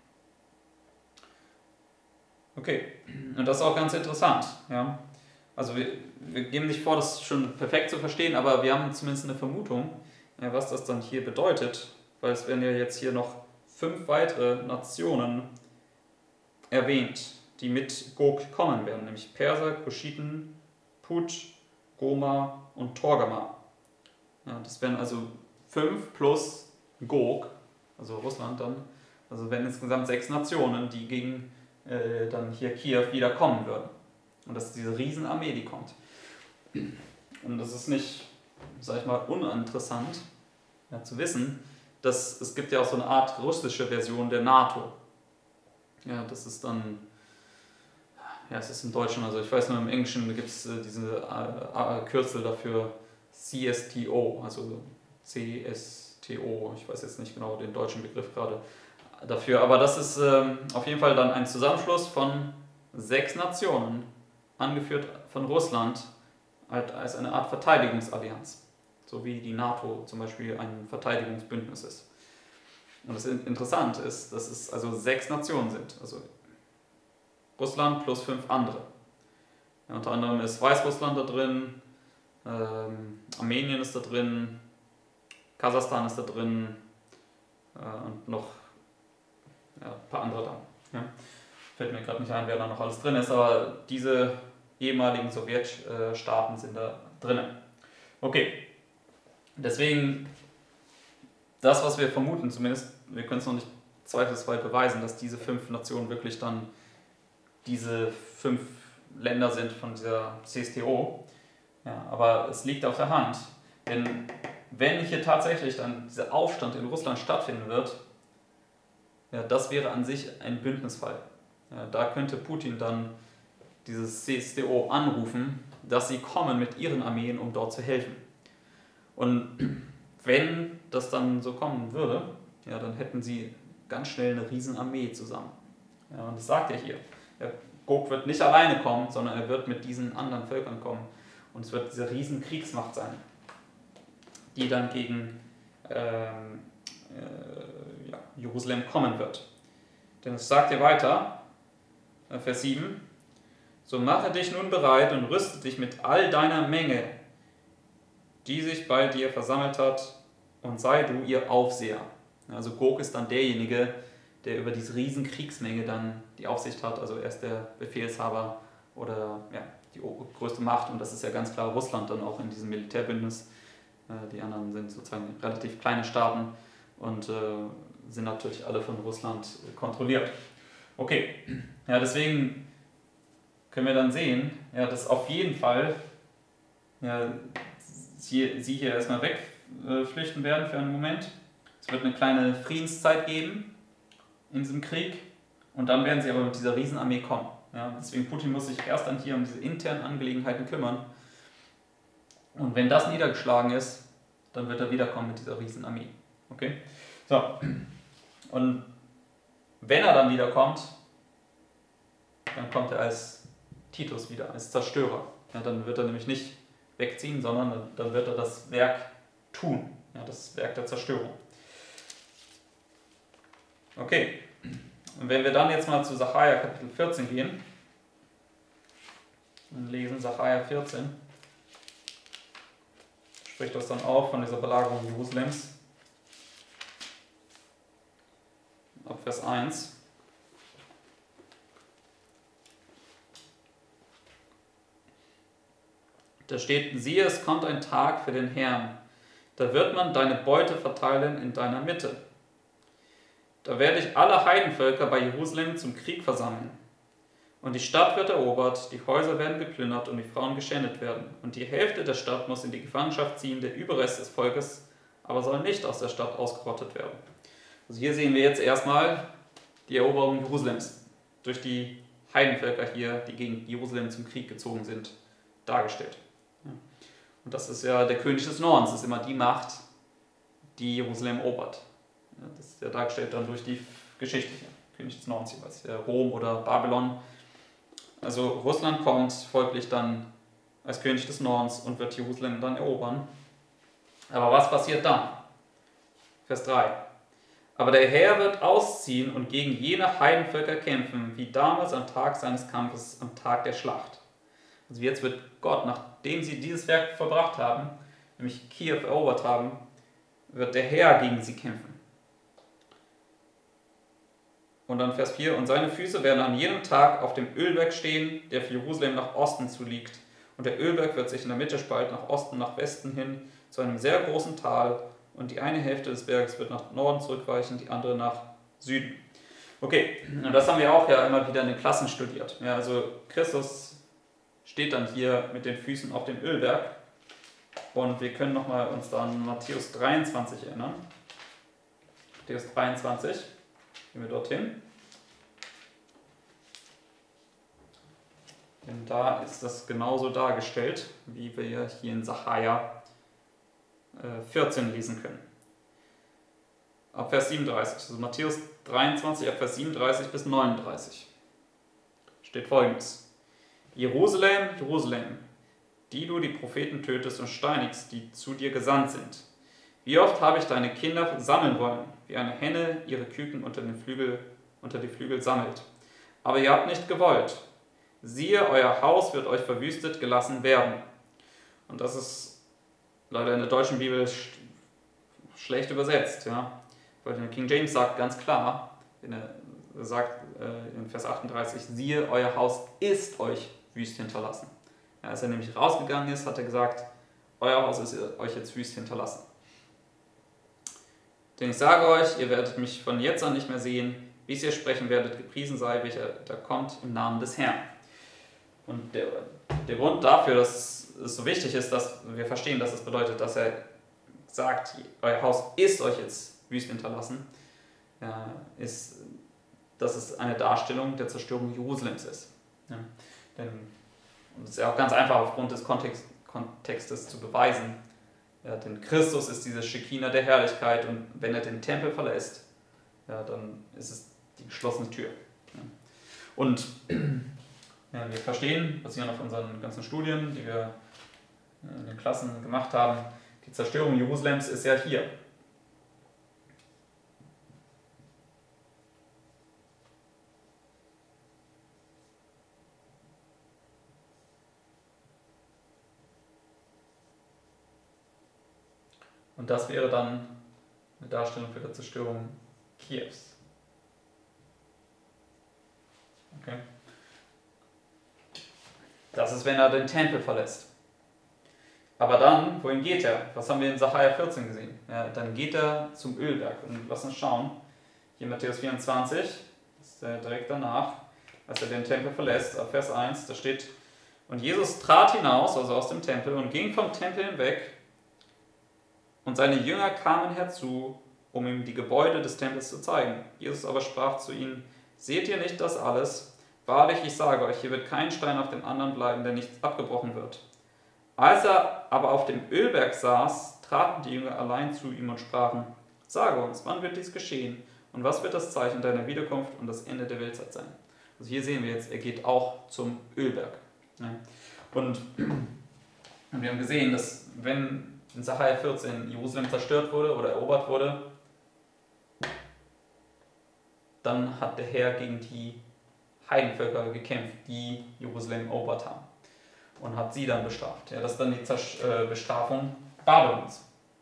Okay, und das ist auch ganz interessant. Ja? Also wir, wir geben nicht vor, das schon perfekt zu verstehen, aber wir haben zumindest eine Vermutung, ja, was das dann hier bedeutet, weil es werden ja jetzt hier noch fünf weitere Nationen erwähnt, die mit Gog kommen werden, nämlich Perser, Kuschiten, Put, Gomer und Torgama. Ja, das wären also fünf plus Gog, also Russland dann, also wären insgesamt sechs Nationen, die gegen äh, dann hier Kiew wieder kommen würden. Und das ist diese Riesenarmee, die kommt. Und das ist nicht, sag ich mal, uninteressant ja, zu wissen, dass es gibt ja auch so eine Art russische Version der NATO. Ja, das ist dann, ja, es ist im Deutschen, also ich weiß nur, im Englischen gibt es äh, diese äh, äh, Kürzel dafür C S T O, also C S T O, ich weiß jetzt nicht genau den deutschen Begriff gerade dafür, aber das ist ähm, auf jeden Fall dann ein Zusammenschluss von sechs Nationen, angeführt von Russland, halt als eine Art Verteidigungsallianz, so wie die NATO zum Beispiel ein Verteidigungsbündnis ist. Und das Interessante ist, dass es also sechs Nationen sind, also Russland plus fünf andere. Ja, unter anderem ist Weißrussland da drin, ähm, Armenien ist da drin, Kasachstan ist da drin äh, und noch ja, ein paar andere da. Ja. Fällt mir gerade nicht ein, wer da noch alles drin ist, aber diese ehemaligen Sowjetstaaten sind da drin. Okay, deswegen das, was wir vermuten, zumindest, wir können es noch nicht zweifelsfrei beweisen, dass diese fünf Nationen wirklich dann diese fünf Länder sind von dieser C S T O. Ja, aber es liegt auf der Hand, denn wenn hier tatsächlich dann dieser Aufstand in Russland stattfinden wird, ja, das wäre an sich ein Bündnisfall. Ja, da könnte Putin dann dieses C S T O anrufen, dass sie kommen mit ihren Armeen, um dort zu helfen. Und wenn das dann so kommen würde, ja, dann hätten sie ganz schnell eine Riesenarmee zusammen. Ja, und das sagt er hier. Ja, Gog wird nicht alleine kommen, sondern er wird mit diesen anderen Völkern kommen. Und es wird diese riesen Kriegsmacht sein, die dann gegen ähm, äh, ja, Jerusalem kommen wird. Denn es sagt hier weiter, Vers sieben, so mache dich nun bereit und rüste dich mit all deiner Menge, die sich bei dir versammelt hat, und sei du ihr Aufseher. Also Gog ist dann derjenige, der über diese riesen Kriegsmenge dann die Aufsicht hat, also er ist der Befehlshaber oder ja, die größte Macht, und das ist ja ganz klar Russland dann auch in diesem Militärbündnis. Die anderen sind sozusagen relativ kleine Staaten und äh, sind natürlich alle von Russland kontrolliert. Okay, ja, deswegen können wir dann sehen, ja, dass auf jeden Fall ja, sie, sie hier erstmal wegflüchten werden für einen Moment. Es wird eine kleine Friedenszeit geben in diesem Krieg und dann werden sie aber mit dieser Riesenarmee kommen. Ja, deswegen Putin muss sich erst dann hier um diese internen Angelegenheiten kümmern. Und wenn das niedergeschlagen ist, dann wird er wiederkommen mit dieser Riesenarmee. Okay? So. Und wenn er dann wiederkommt, dann kommt er als Titus wieder, als Zerstörer. Ja, dann wird er nämlich nicht wegziehen, sondern dann wird er das Werk tun. Ja, das Werk der Zerstörung. Okay. Und wenn wir dann jetzt mal zu Sacharja Kapitel vierzehn gehen und lesen Sacharja vierzehn, spricht das dann auch von dieser Belagerung Jerusalems. Ab Vers eins. Da steht, siehe, es kommt ein Tag für den Herrn, da wird man deine Beute verteilen in deiner Mitte. Da werde ich alle Heidenvölker bei Jerusalem zum Krieg versammeln. Und die Stadt wird erobert, die Häuser werden geplündert und die Frauen geschändet werden. Und die Hälfte der Stadt muss in die Gefangenschaft ziehen, der Überrest des Volkes aber soll nicht aus der Stadt ausgerottet werden. Also hier sehen wir jetzt erstmal die Eroberung Jerusalems durch die Heidenvölker hier, die gegen Jerusalem zum Krieg gezogen sind, dargestellt. Und das ist ja der König des Nordens, das ist immer die Macht, die Jerusalem erobert. Das ist ja dargestellt dann durch die Geschichte hier. König des Nordens jeweils, Rom oder Babylon. Also Russland kommt folglich dann als König des Nordens und wird Jerusalem dann erobern. Aber was passiert dann? Vers drei. Aber der Herr wird ausziehen und gegen jene Heidenvölker kämpfen, wie damals am Tag seines Kampfes, am Tag der Schlacht. Also jetzt wird Gott, nachdem sie dieses Werk verbracht haben, nämlich Kiew erobert haben, wird der Herr gegen sie kämpfen. Und dann Vers vier, und seine Füße werden an jedem Tag auf dem Ölberg stehen, der für Jerusalem nach Osten zu liegt. Und der Ölberg wird sich in der Mitte spalten, nach Osten, nach Westen hin, zu einem sehr großen Tal. Und die eine Hälfte des Berges wird nach Norden zurückweichen, die andere nach Süden. Okay, und das haben wir auch ja immer wieder in den Klassen studiert. Ja, also Christus steht dann hier mit den Füßen auf dem Ölberg. Und wir können nochmal uns dann an Matthäus dreiundzwanzig erinnern. Matthäus dreiundzwanzig. Gehen wir dorthin. Denn da ist das genauso dargestellt, wie wir hier in Sacharja vierzehn lesen können. Ab Vers siebenunddreißig, also Matthäus dreiundzwanzig, ab Vers siebenunddreißig bis neununddreißig. Steht Folgendes. Jerusalem, Jerusalem, die du die Propheten tötest und steinigst, die zu dir gesandt sind. Wie oft habe ich deine Kinder sammeln wollen, wie eine Henne ihre Küken unter den Flügel, unter die Flügel sammelt. Aber ihr habt nicht gewollt. Siehe, euer Haus wird euch verwüstet gelassen werden. Und das ist leider in der deutschen Bibel sch schlecht übersetzt. Ja? Weil der King James sagt ganz klar, wenn er sagt äh, in Vers achtunddreißig, siehe, euer Haus ist euch wüst hinterlassen. Ja, als er nämlich rausgegangen ist, hat er gesagt, euer Haus ist euch jetzt wüst hinterlassen. Denn ich sage euch, ihr werdet mich von jetzt an nicht mehr sehen, bis ihr sprechen werdet, gepriesen sei, welcher da kommt im Namen des Herrn. Und der, der Grund dafür, dass es so wichtig ist, dass wir verstehen, dass es bedeutet, dass er sagt, euer Haus ist euch jetzt wüst hinterlassen, ja, ist, dass es eine Darstellung der Zerstörung Jerusalems ist. Ja, denn, und es ist ja auch ganz einfach aufgrund des Kontext, Kontextes zu beweisen. Ja, denn Christus ist diese Schekina der Herrlichkeit und wenn er den Tempel verlässt, ja, dann ist es die geschlossene Tür. Ja. Und Ja, wir verstehen, basierend auf unseren ganzen Studien, die wir in den Klassen gemacht haben, die Zerstörung Jerusalems ist ja hier. Und das wäre dann eine Darstellung für die Zerstörung Kiews. Okay. Das ist, wenn er den Tempel verlässt. Aber dann, wohin geht er? Was haben wir in Sacharja vierzehn gesehen? Ja, dann geht er zum Ölberg. Und lass uns schauen. Hier Matthäus vierundzwanzig, das ist direkt danach, als er den Tempel verlässt, ab Vers eins, da steht: Und Jesus trat hinaus, also aus dem Tempel, und ging vom Tempel hinweg. Und seine Jünger kamen herzu, um ihm die Gebäude des Tempels zu zeigen. Jesus aber sprach zu ihnen: Seht ihr nicht das alles? Wahrlich, ich sage euch, hier wird kein Stein auf dem anderen bleiben, der nicht abgebrochen wird. Als er aber auf dem Ölberg saß, traten die Jünger allein zu ihm und sprachen: Sage uns, wann wird dies geschehen? Und was wird das Zeichen deiner Wiederkunft und das Ende der Weltzeit sein? Also hier sehen wir jetzt, er geht auch zum Ölberg. Und wir haben gesehen, dass wenn in Sacharja vierzehn Jerusalem zerstört wurde oder erobert wurde, dann hat der Herr gegen die Heidenvölker gekämpft, die Jerusalem erobert haben, und hat sie dann bestraft. Ja, das ist dann die Zersch- äh, Bestrafung Babylons.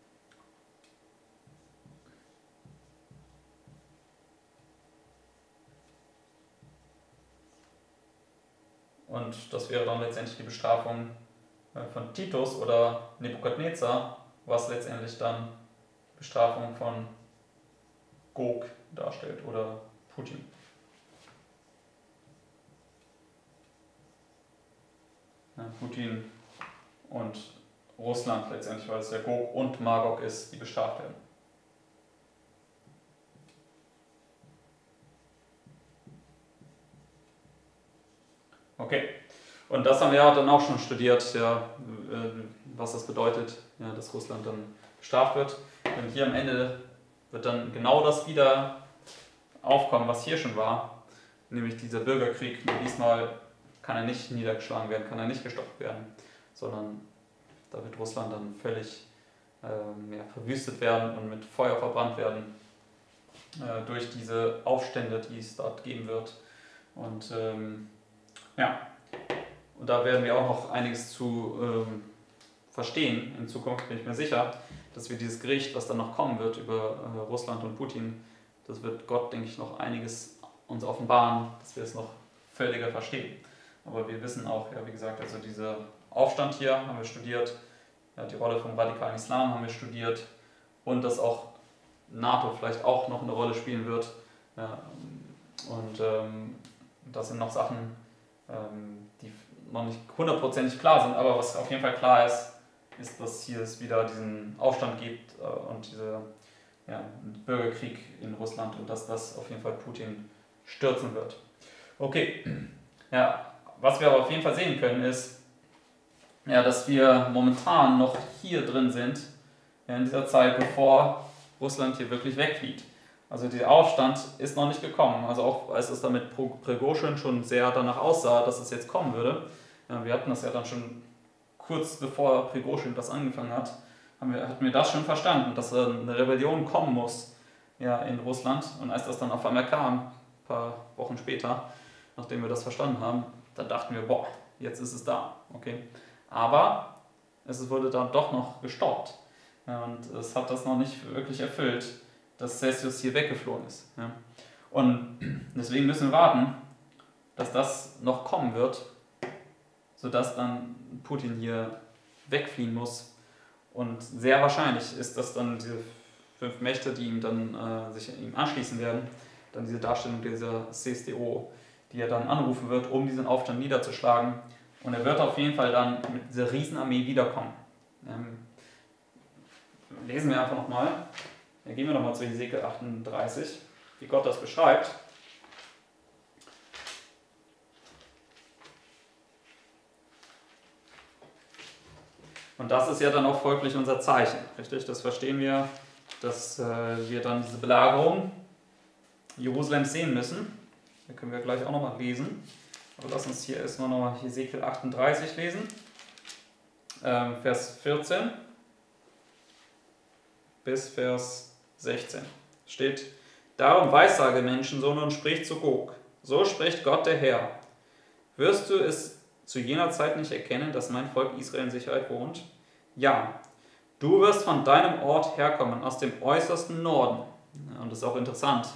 Und das wäre dann letztendlich die Bestrafung von Titus oder Nebukadnezar, was letztendlich dann die Bestrafung von Gog darstellt oder Putin. Ja, Putin und Russland letztendlich, weil es ja Gog und Magog ist, die bestraft werden. Okay, und das haben wir ja dann auch schon studiert, ja, was das bedeutet, ja, dass Russland dann bestraft wird. Und hier am Ende wird dann genau das wieder aufkommen, was hier schon war, nämlich dieser Bürgerkrieg. Nur diesmal kann er nicht niedergeschlagen werden, kann er nicht gestoppt werden, sondern da wird Russland dann völlig äh, ja, verwüstet werden und mit Feuer verbrannt werden äh, durch diese Aufstände, die es dort geben wird. Und ähm, ja, und da werden wir auch noch einiges zu ähm, verstehen in Zukunft, bin ich mir sicher, dass wir dieses Gericht, was dann noch kommen wird über äh, Russland und Putin, das wird Gott, denke ich, noch einiges uns offenbaren, dass wir es noch völliger verstehen. Aber wir wissen auch, ja, wie gesagt, also dieser Aufstand hier haben wir studiert, ja, die Rolle vom radikalen Islam haben wir studiert und dass auch NATO vielleicht auch noch eine Rolle spielen wird. Ja, und ähm, das sind noch Sachen, ähm, die noch nicht hundertprozentig klar sind, aber was auf jeden Fall klar ist, ist, dass hier es wieder diesen Aufstand gibt äh, und diese ja, Bürgerkrieg in Russland und dass das auf jeden Fall Putin stürzen wird. Okay, ja, was wir aber auf jeden Fall sehen können ist, ja, dass wir momentan noch hier drin sind, ja, in dieser Zeit, bevor Russland hier wirklich wegflieht. Also der Aufstand ist noch nicht gekommen, also auch als es dann mit Prigoschin schon sehr danach aussah, dass es jetzt kommen würde. Ja, wir hatten das ja dann schon kurz bevor Prigoschin das angefangen hat, haben wir, hatten wir das schon verstanden, dass eine Rebellion kommen muss, ja, in Russland. Und als das dann auf einmal kam, ein paar Wochen später, nachdem wir das verstanden haben, dann dachten wir, boah, jetzt ist es da. Okay. Aber es wurde dann doch noch gestoppt. Ja, und es hat das noch nicht wirklich erfüllt, dass Celsius hier weggeflogen ist. Ja. Und deswegen müssen wir warten, dass das noch kommen wird, sodass dann Putin hier wegfliehen muss. Und sehr wahrscheinlich ist, dass dann diese fünf Mächte, die ihm dann äh, sich ihm anschließen werden, dann diese Darstellung dieser C S D O, die er dann anrufen wird, um diesen Aufstand niederzuschlagen. Und er wird auf jeden Fall dann mit dieser Riesenarmee wiederkommen. Ähm, lesen wir einfach nochmal. Ja, gehen wir nochmal zu Hesekiel achtunddreißig, wie Gott das beschreibt. Und das ist ja dann auch folglich unser Zeichen, richtig? Das verstehen wir, dass äh, wir dann diese Belagerung Jerusalems sehen müssen. Da können wir gleich auch nochmal lesen. Aber lass uns hier erstmal nochmal Hesekiel achtunddreißig lesen, ähm, Vers vierzehn bis Vers sechzehn. Steht: Darum weissage Menschensohn und sprich zu Gog. So spricht Gott der Herr. Wirst du es zu jener Zeit nicht erkennen, dass mein Volk Israel in Sicherheit wohnt? Ja, du wirst von deinem Ort herkommen, aus dem äußersten Norden. Und das ist auch interessant.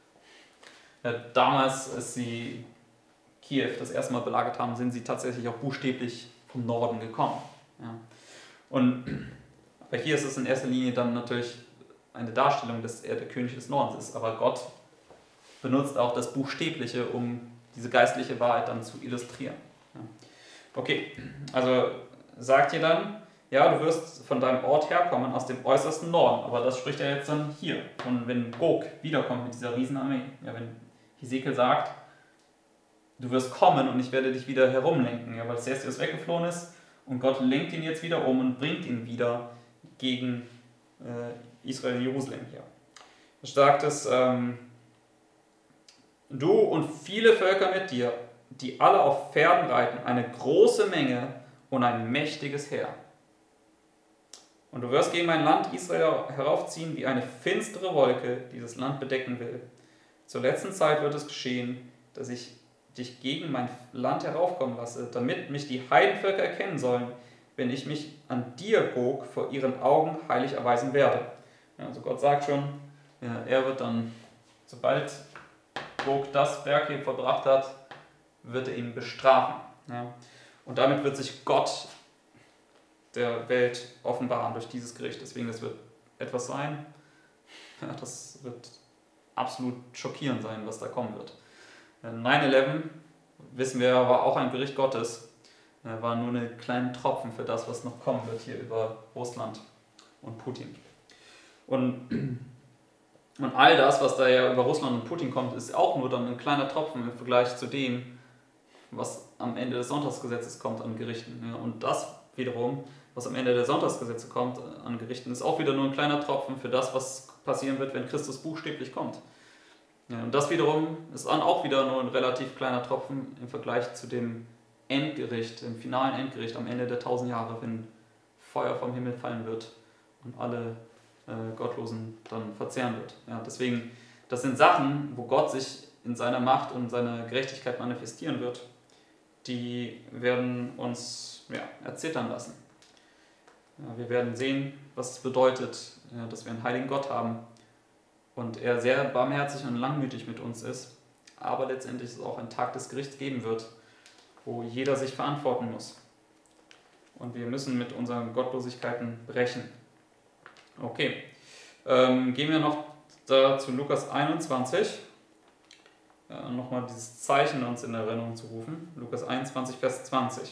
Damals, als sie Kiew das erste Mal belagert haben, sind sie tatsächlich auch buchstäblich vom Norden gekommen. Ja. Und aber hier ist es in erster Linie dann natürlich eine Darstellung, dass er der König des Nordens ist. Aber Gott benutzt auch das Buchstäbliche, um diese geistliche Wahrheit dann zu illustrieren. Ja. Okay, also sagt ihr dann, ja, du wirst von deinem Ort herkommen, aus dem äußersten Norden. Aber das spricht er jetzt dann hier. Und wenn Gog wiederkommt mit dieser Riesenarmee, ja, wenn Hesekiel sagt, du wirst kommen und ich werde dich wieder herumlenken, ja, weil Xerxes weggeflohen ist und Gott lenkt ihn jetzt wieder um und bringt ihn wieder gegen äh, Israel und Jerusalem hier. Da sagt es, ähm, du und viele Völker mit dir, die alle auf Pferden reiten, eine große Menge und ein mächtiges Heer. Und du wirst gegen mein Land Israel heraufziehen wie eine finstere Wolke, die das Land bedecken will. Zur letzten Zeit wird es geschehen, dass ich dich gegen mein Land heraufkommen lasse, damit mich die Heidenvölker erkennen sollen, wenn ich mich an dir, Gog, vor ihren Augen heilig erweisen werde. Ja, also Gott sagt schon, ja, er wird dann, sobald Gog das Werk hier vollbracht hat, wird er ihn bestrafen. Ja. Und damit wird sich Gott der Welt offenbaren durch dieses Gericht. Deswegen, das wird etwas sein, ja, das wird absolut schockierend sein, was da kommen wird. neun elf, wissen wir, war auch ein Gericht Gottes, war nur eine kleine Tropfen für das, was noch kommen wird hier über Russland und Putin. Und, und all das, was da ja über Russland und Putin kommt, ist auch nur dann ein kleiner Tropfen im Vergleich zu dem, was am Ende des Sonntagsgesetzes kommt an Gerichten. Und das wiederum, was am Ende der Sonntagsgesetze kommt an Gerichten, ist auch wieder nur ein kleiner Tropfen für das, was passieren wird, wenn Christus buchstäblich kommt. Ja, und das wiederum ist dann auch wieder nur ein relativ kleiner Tropfen im Vergleich zu dem Endgericht, dem finalen Endgericht am Ende der tausend Jahre, wenn Feuer vom Himmel fallen wird und alle äh, Gottlosen dann verzehren wird. Ja, deswegen, das sind Sachen, wo Gott sich in seiner Macht und seiner Gerechtigkeit manifestieren wird, die werden uns ja, erzittern lassen. Ja, wir werden sehen, was es bedeutet, ja, dass wir einen heiligen Gott haben und er sehr barmherzig und langmütig mit uns ist, aber letztendlich es auch einen Tag des Gerichts geben wird, wo jeder sich verantworten muss. Und wir müssen mit unseren Gottlosigkeiten brechen. Okay, ähm, gehen wir noch da zu Lukas einundzwanzig. Ja, nochmal dieses Zeichen uns in Erinnerung zu rufen. Lukas einundzwanzig, Vers zwanzig.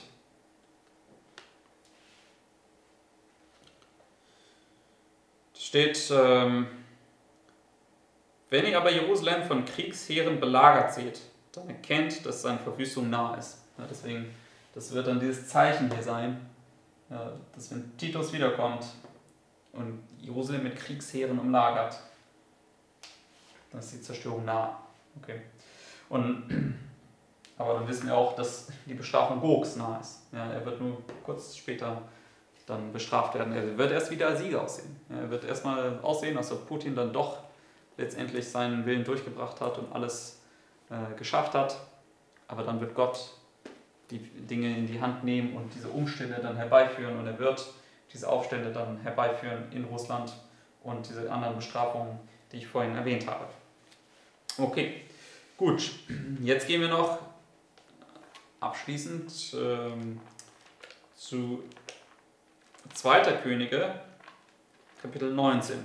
Da steht, ähm, wenn ihr aber Jerusalem von Kriegsheeren belagert seht, dann erkennt, dass seine Verwüstung nahe ist. Ja, deswegen, das wird dann dieses Zeichen hier sein, ja, dass wenn Titus wiederkommt und Jerusalem mit Kriegsheeren umlagert, dann ist die Zerstörung nahe. Okay. Und, aber dann wissen wir auch, dass die Bestrafung Gogs nahe ist. Ja, er wird nur kurz später dann bestraft werden. Er wird erst wieder als Sieger aussehen. Ja, er wird erstmal aussehen, als ob Putin dann doch letztendlich seinen Willen durchgebracht hat und alles äh, geschafft hat. Aber dann wird Gott die Dinge in die Hand nehmen und diese Umstände dann herbeiführen und er wird diese Aufstände dann herbeiführen in Russland und diese anderen Bestrafungen, die ich vorhin erwähnt habe. Okay, gut. Jetzt gehen wir noch abschließend ähm, zu zweiter Könige, Kapitel neunzehn.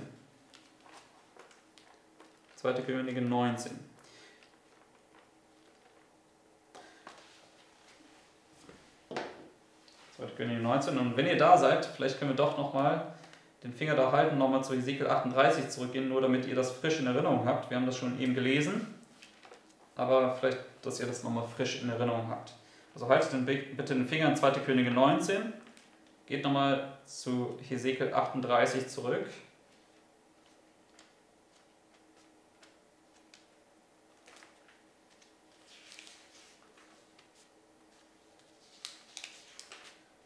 zweiter Könige neunzehn. zweiter Könige neunzehn. Und wenn ihr da seid, vielleicht können wir doch nochmal den Finger da halten, nochmal zu Hesekiel achtunddreißig zurückgehen, nur damit ihr das frisch in Erinnerung habt. Wir haben das schon eben gelesen, aber vielleicht, dass ihr das nochmal frisch in Erinnerung habt. Also haltet den, bitte den Finger in zweiter Könige neunzehn, geht nochmal zu Hesekiel achtunddreißig zurück.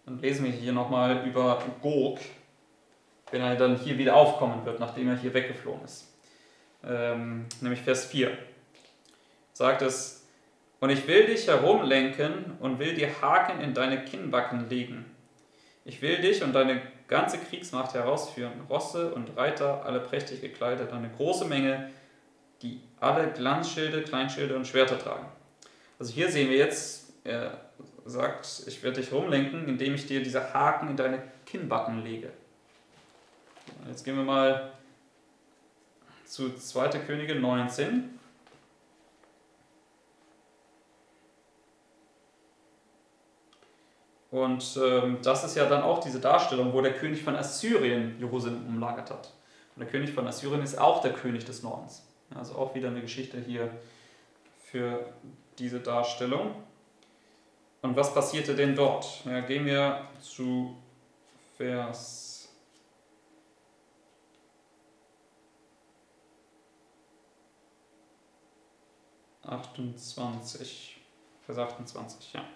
dann lesen wir hier nochmal über Gog, wenn er dann hier wieder aufkommen wird, nachdem er hier weggeflogen ist. Ähm, nämlich Vers vier. Sagt es: Und ich will dich herumlenken und will dir Haken in deine Kinnbacken legen. Ich will dich und deine ganze Kriegsmacht herausführen, Rosse und Reiter, alle prächtig gekleidet, eine große Menge, die alle Glanzschilde, Kleinschilde und Schwerter tragen. Also hier sehen wir jetzt, er sagt, ich werde dich rumlenken, indem ich dir diese Haken in deine Kinnbacken lege. Jetzt gehen wir mal zu zweiter Könige neunzehn. Und ähm, das ist ja dann auch diese Darstellung, wo der König von Assyrien Jerusalem umlagert hat. Und der König von Assyrien ist auch der König des Nordens. Also auch wieder eine Geschichte hier für diese Darstellung. Und was passierte denn dort? Ja, gehen wir zu Vers achtundzwanzig. Vers achtundzwanzig, ja.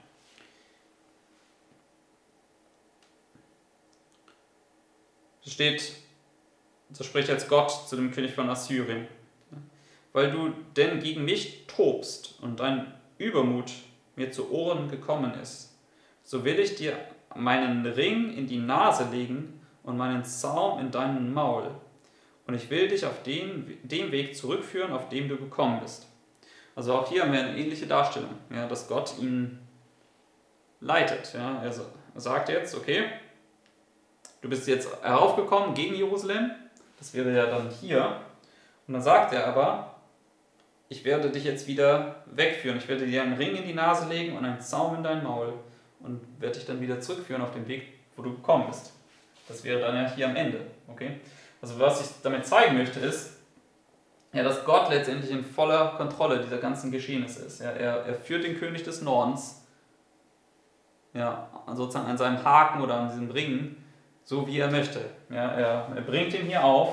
Da steht, so spricht jetzt Gott zu dem König von Assyrien: Weil du denn gegen mich tobst und dein Übermut mir zu Ohren gekommen ist, so will ich dir meinen Ring in die Nase legen und meinen Zaum in deinen Maul. Und ich will dich auf den, den Weg zurückführen, auf dem du gekommen bist. Also auch hier haben wir eine ähnliche Darstellung, ja, dass Gott ihn leitet. Ja. Er sagt jetzt, okay, du bist jetzt heraufgekommen gegen Jerusalem, das wäre ja dann hier. Und dann sagt er aber, ich werde dich jetzt wieder wegführen, ich werde dir einen Ring in die Nase legen und einen Zaum in dein Maul und werde dich dann wieder zurückführen auf den Weg, wo du gekommen bist. Das wäre dann ja hier am Ende. Okay? Also was ich damit zeigen möchte ist, ja, dass Gott letztendlich in voller Kontrolle dieser ganzen Geschehnisse ist. Ja, er, er führt den König des Nordens, ja, sozusagen an seinem Haken oder an diesem Ring, so wie er möchte. Ja, er, er bringt ihn hier auf,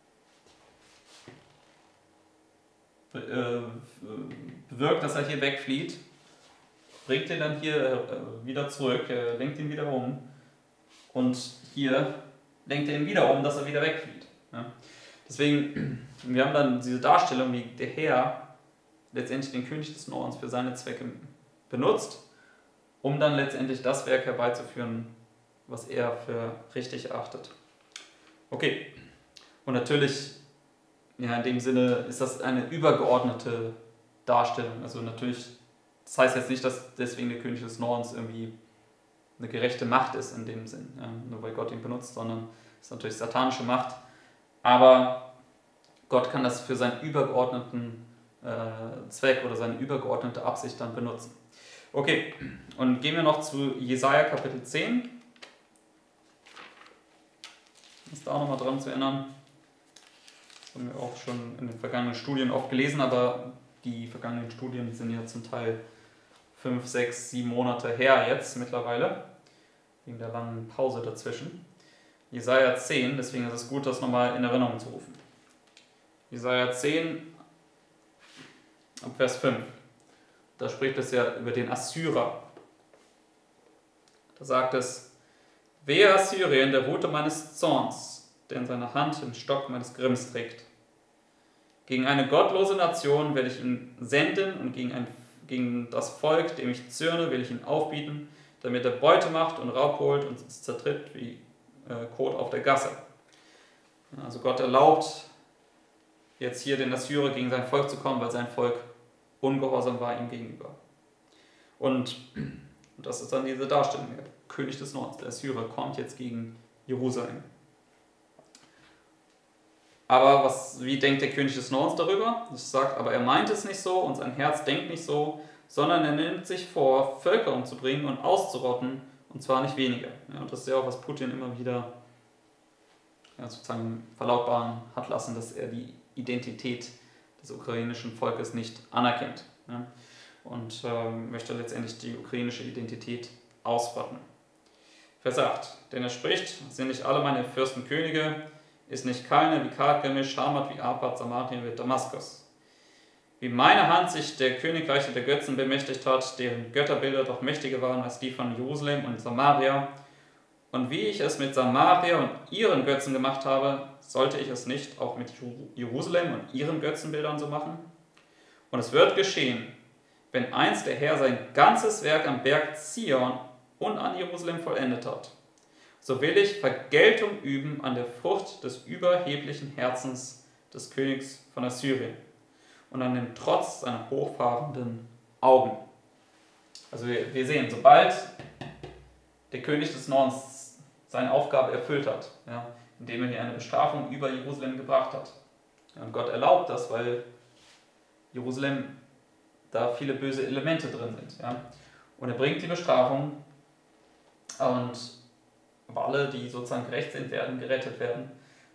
be, äh, bewirkt, dass er hier wegflieht, bringt ihn dann hier äh, wieder zurück, er lenkt ihn wieder um und hier lenkt er ihn wieder um, dass er wieder wegflieht. Ja. Deswegen, wir haben dann diese Darstellung, wie der Herr letztendlich den König des Nordens für seine Zwecke benutzt, um dann letztendlich das Werk herbeizuführen, was er für richtig erachtet. Okay, und natürlich, ja, in dem Sinne ist das eine übergeordnete Darstellung. Also natürlich, das heißt jetzt nicht, dass deswegen der König des Nordens irgendwie eine gerechte Macht ist in dem Sinn, ja, nur weil Gott ihn benutzt, sondern es ist natürlich satanische Macht. Aber Gott kann das für seinen übergeordneten äh, Zweck oder seine übergeordnete Absicht dann benutzen. Okay, und gehen wir noch zu Jesaja Kapitel zehn. Ist da auch nochmal dran zu erinnern. Das haben wir auch schon in den vergangenen Studien oft gelesen, aber die vergangenen Studien sind ja zum Teil fünf, sechs, sieben Monate her jetzt mittlerweile, wegen der langen Pause dazwischen. Jesaja zehn, deswegen ist es gut, das nochmal in Erinnerung zu rufen. Jesaja zehn, ab Vers fünf. Da spricht es ja über den Assyrer. Da sagt es: Wehe Assyrien, der Rute meines Zorns, der in seiner Hand den Stock meines Grimms trägt. Gegen eine gottlose Nation werde ich ihn senden und gegen, ein, gegen das Volk, dem ich zürne, will ich ihn aufbieten, damit er Beute macht und Raub holt und es zertritt wie Kot auf der Gasse. Also Gott erlaubt jetzt hier den Assyrer gegen sein Volk zu kommen, weil sein Volk ungehorsam war ihm gegenüber. Und das ist dann diese Darstellung. Der König des Nordens, der Assyrer, kommt jetzt gegen Jerusalem. Aber was, wie denkt der König des Nordens darüber? Das sagt, aber er meint es nicht so und sein Herz denkt nicht so, sondern er nimmt sich vor, Völker umzubringen und auszurotten, und zwar nicht weniger. Ja, und das ist ja auch, was Putin immer wieder ja, sozusagen verlautbaren hat lassen, dass er die Identität des ukrainischen Volkes nicht anerkennt. Ja, und ähm, möchte letztendlich die ukrainische Identität ausrotten. Vers acht. Denn er spricht: Sind nicht alle meine Fürsten Könige? Ist nicht Kalne wie Karkemisch, Hamat wie Arpad, Samarien wie Damaskus? wie meine Hand sich der Königreiche der Götzen bemächtigt hat, deren Götterbilder doch mächtiger waren als die von Jerusalem und Samaria, und wie ich es mit Samaria und ihren Götzen gemacht habe, sollte ich es nicht auch mit Jerusalem und ihren Götzenbildern so machen? Und es wird geschehen, wenn einst der Herr sein ganzes Werk am Berg Zion und an Jerusalem vollendet hat, so will ich Vergeltung üben an der Frucht des überheblichen Herzens des Königs von Assyrien und an dem Trotz seiner hochfahrenden Augen. Also wir, wir sehen, sobald der König des Nordens seine Aufgabe erfüllt hat, ja, indem er hier eine Bestrafung über Jerusalem gebracht hat. Ja, und Gott erlaubt das, weil Jerusalem da viele böse Elemente drin sind. Ja. Und er bringt die Bestrafung und alle, die sozusagen gerecht sind, werden gerettet werden.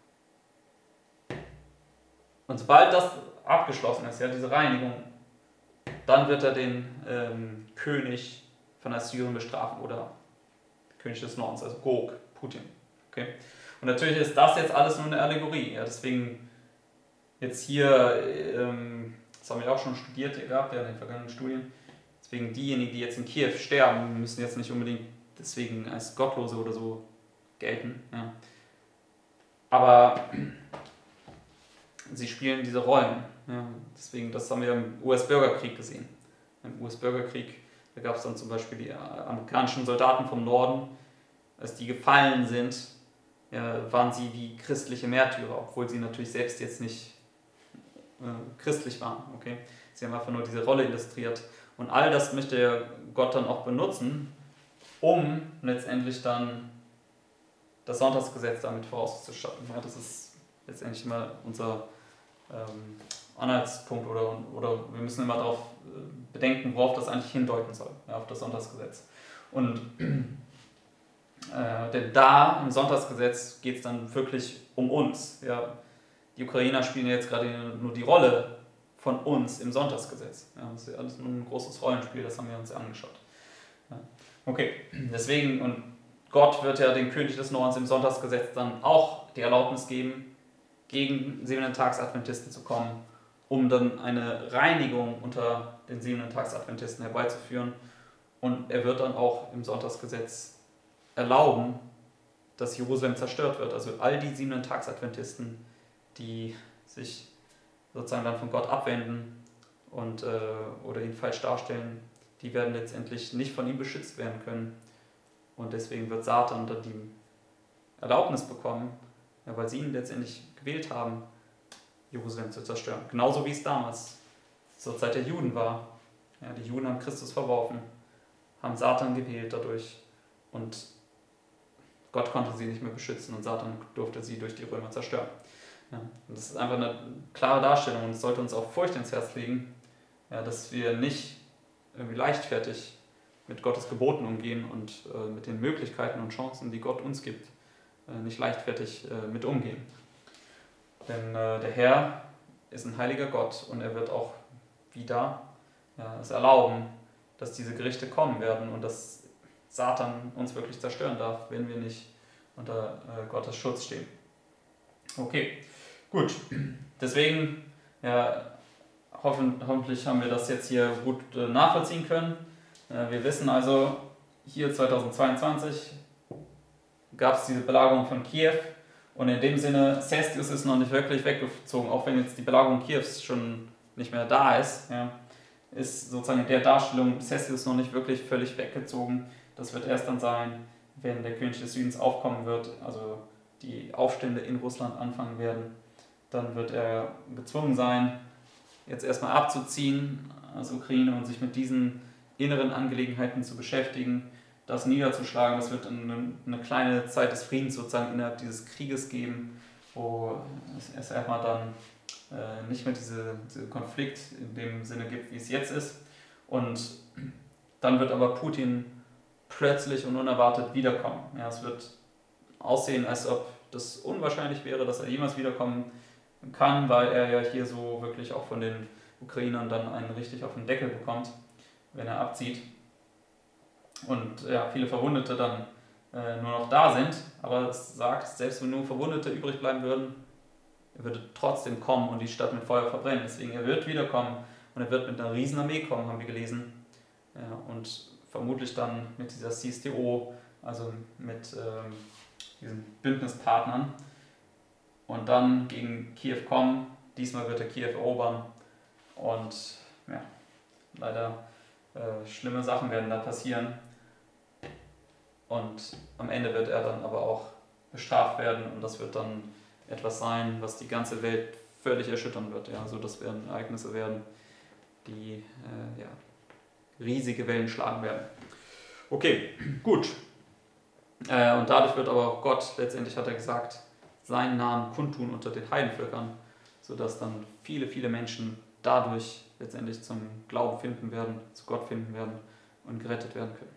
Und sobald das abgeschlossen ist, ja, diese Reinigung, dann wird er den ähm, König von Assyrien bestrafen oder König des Nordens, also Gog, Putin. Okay? Und natürlich ist das jetzt alles nur eine Allegorie. Ja, deswegen jetzt hier, ähm, das haben wir auch schon studiert gehabt, ja, in den vergangenen Studien, deswegen diejenigen, die jetzt in Kiew sterben, müssen jetzt nicht unbedingt deswegen als Gottlose oder so gelten. Ja. Aber sie spielen diese Rollen. Ja. Deswegen, das haben wir im U S-Bürgerkrieg gesehen. Im U S-Bürgerkrieg, da gab es dann zum Beispiel die amerikanischen Soldaten vom Norden, als die gefallen sind, ja, waren sie wie christliche Märtyrer, obwohl sie natürlich selbst jetzt nicht äh, christlich waren. Okay? Sie haben einfach nur diese Rolle illustriert. Und all das möchte Gott dann auch benutzen, um letztendlich dann das Sonntagsgesetz damit vorauszustatten. Ja, das ist letztendlich immer unser ähm, Anhaltspunkt oder, oder wir müssen immer darauf bedenken, worauf das eigentlich hindeuten soll, ja, auf das Sonntagsgesetz. Und äh, denn da im Sonntagsgesetz geht es dann wirklich um uns. Ja. Die Ukrainer spielen jetzt gerade nur die Rolle von uns im Sonntagsgesetz. Ja, das ist ja alles nur ein großes Rollenspiel, das haben wir uns ja angeschaut. Ja. Okay, deswegen, und Gott wird ja dem König des Nordens im Sonntagsgesetz dann auch die Erlaubnis geben, gegen Siebenten-Tags-Adventisten zu kommen, um dann eine Reinigung unter den Siebenten-Tags-Adventisten herbeizuführen. Und er wird dann auch im Sonntagsgesetz erlauben, dass Jerusalem zerstört wird. Also all die Siebenten-Tags-Adventisten, die sich sozusagen dann von Gott abwenden und, äh, oder ihn falsch darstellen, die werden letztendlich nicht von ihm beschützt werden können. Und deswegen wird Satan dann die Erlaubnis bekommen, ja, weil sie ihn letztendlich gewählt haben, Jerusalem zu zerstören. Genauso wie es damals zur Zeit der Juden war. Ja, die Juden haben Christus verworfen, haben Satan gewählt dadurch und Gott konnte sie nicht mehr beschützen und Satan durfte sie durch die Römer zerstören. Ja, und das ist einfach eine klare Darstellung und es sollte uns auch Furcht ins Herz legen, ja, dass wir nicht irgendwie leichtfertig mit Gottes Geboten umgehen und äh, mit den Möglichkeiten und Chancen, die Gott uns gibt, äh, nicht leichtfertig äh, mit umgehen. Denn äh, der Herr ist ein heiliger Gott und er wird auch wieder ja, es erlauben, dass diese Gerichte kommen werden und dass Satan uns wirklich zerstören darf, wenn wir nicht unter äh, Gottes Schutz stehen. Okay, gut. Deswegen, ja, hoffen, hoffentlich haben wir das jetzt hier gut äh, nachvollziehen können. Äh, wir wissen also, hier zweitausendzweiundzwanzig gab es diese Belagerung von Kiew und in dem Sinne, Cestius ist noch nicht wirklich weggezogen, auch wenn jetzt die Belagerung Kiews schon nicht mehr da ist, ja, ist sozusagen in der Darstellung Cestius noch nicht wirklich völlig weggezogen. Das wird erst dann sein, wenn der König des Südens aufkommen wird, also die Aufstände in Russland anfangen werden. Dann wird er gezwungen sein, jetzt erstmal abzuziehen aus Ukraine und sich mit diesen inneren Angelegenheiten zu beschäftigen, das niederzuschlagen. Das wird eine, eine kleine Zeit des Friedens sozusagen innerhalb dieses Krieges geben, wo es erst einmal dann äh, nicht mehr diese, diese Konflikt in dem Sinne gibt, wie es jetzt ist. Und dann wird aber Putin plötzlich und unerwartet wiederkommen. Ja, es wird aussehen, als ob das unwahrscheinlich wäre, dass er jemals wiederkommen kann, weil er ja hier so wirklich auch von den Ukrainern dann einen richtig auf den Deckel bekommt, wenn er abzieht. Und ja, viele Verwundete dann äh, nur noch da sind, aber es sagt, selbst wenn nur Verwundete übrig bleiben würden, er würde trotzdem kommen und die Stadt mit Feuer verbrennen. Deswegen, er wird wiederkommen und er wird mit einer riesen Armee kommen, haben wir gelesen. Ja, und vermutlich dann mit dieser C S T O, also mit ähm, diesen Bündnispartnern, und dann gegen Kiew kommen. Diesmal wird er Kiew erobern und ja, leider äh, schlimme Sachen werden da passieren. Und am Ende wird er dann aber auch bestraft werden und das wird dann etwas sein, was die ganze Welt völlig erschüttern wird. Ja, also das werden Ereignisse werden, die äh, ja, riesige Wellen schlagen werden. Okay, gut. Äh, und dadurch wird aber auch Gott, letztendlich hat er gesagt, seinen Namen kundtun unter den Heidenvölkern, sodass dann viele, viele Menschen dadurch letztendlich zum Glauben finden werden, zu Gott finden werden und gerettet werden können.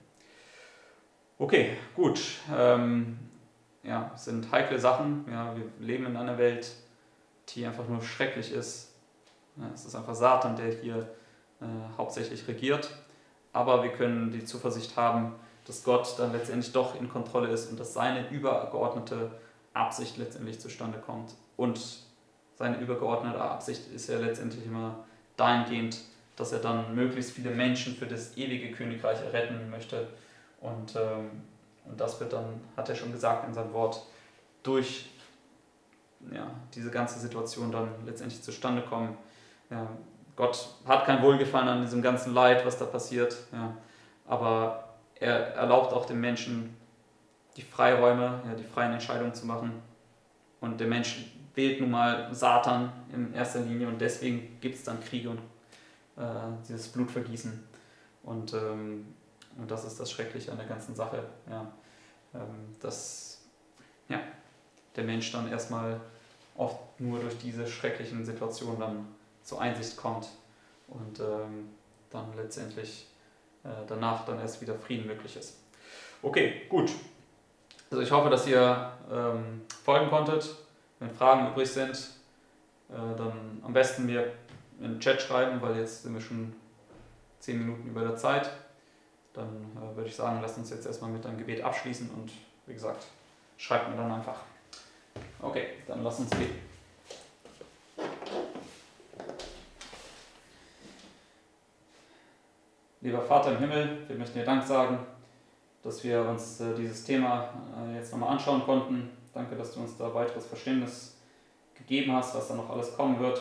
Okay, gut. Ähm, ja, es sind heikle Sachen. Ja, wir leben in einer Welt, die einfach nur schrecklich ist. Ja, es ist einfach Satan, der hier äh, hauptsächlich regiert. Aber wir können die Zuversicht haben, dass Gott dann letztendlich doch in Kontrolle ist und dass seine übergeordnete Absicht letztendlich zustande kommt. Und seine übergeordnete Absicht ist ja letztendlich immer dahingehend, dass er dann möglichst viele Menschen für das ewige Königreich erretten möchte. Und, ähm, und das wird dann, hat er schon gesagt in seinem Wort, durch ja, diese ganze Situation dann letztendlich zustande kommen. Ja, Gott hat kein Wohlgefallen an diesem ganzen Leid, was da passiert, ja, aber er erlaubt auch den Menschen die Freiräume, ja, die freien Entscheidungen zu machen. Und der Mensch wählt nun mal Satan in erster Linie und deswegen gibt es dann Kriege und äh, dieses Blutvergießen. Und, ähm, und das ist das Schreckliche an der ganzen Sache, ja, ähm, dass ja, der Mensch dann erstmal oft nur durch diese schrecklichen Situationen dann zur Einsicht kommt und ähm, dann letztendlich äh, danach dann erst wieder Frieden möglich ist. Okay, gut. Also ich hoffe, dass ihr ähm, folgen konntet. Wenn Fragen übrig sind, äh, dann am besten mir in den Chat schreiben, weil jetzt sind wir schon zehn Minuten über der Zeit. Dann äh, würde ich sagen, lasst uns jetzt erstmal mit einem Gebet abschließen und wie gesagt, schreibt mir dann einfach. Okay, dann lasst uns beten. Lieber Vater im Himmel, wir möchten dir Dank sagen, dass wir uns äh, dieses Thema äh, jetzt nochmal anschauen konnten. Danke, dass du uns da weiteres Verständnis gegeben hast, was da noch alles kommen wird.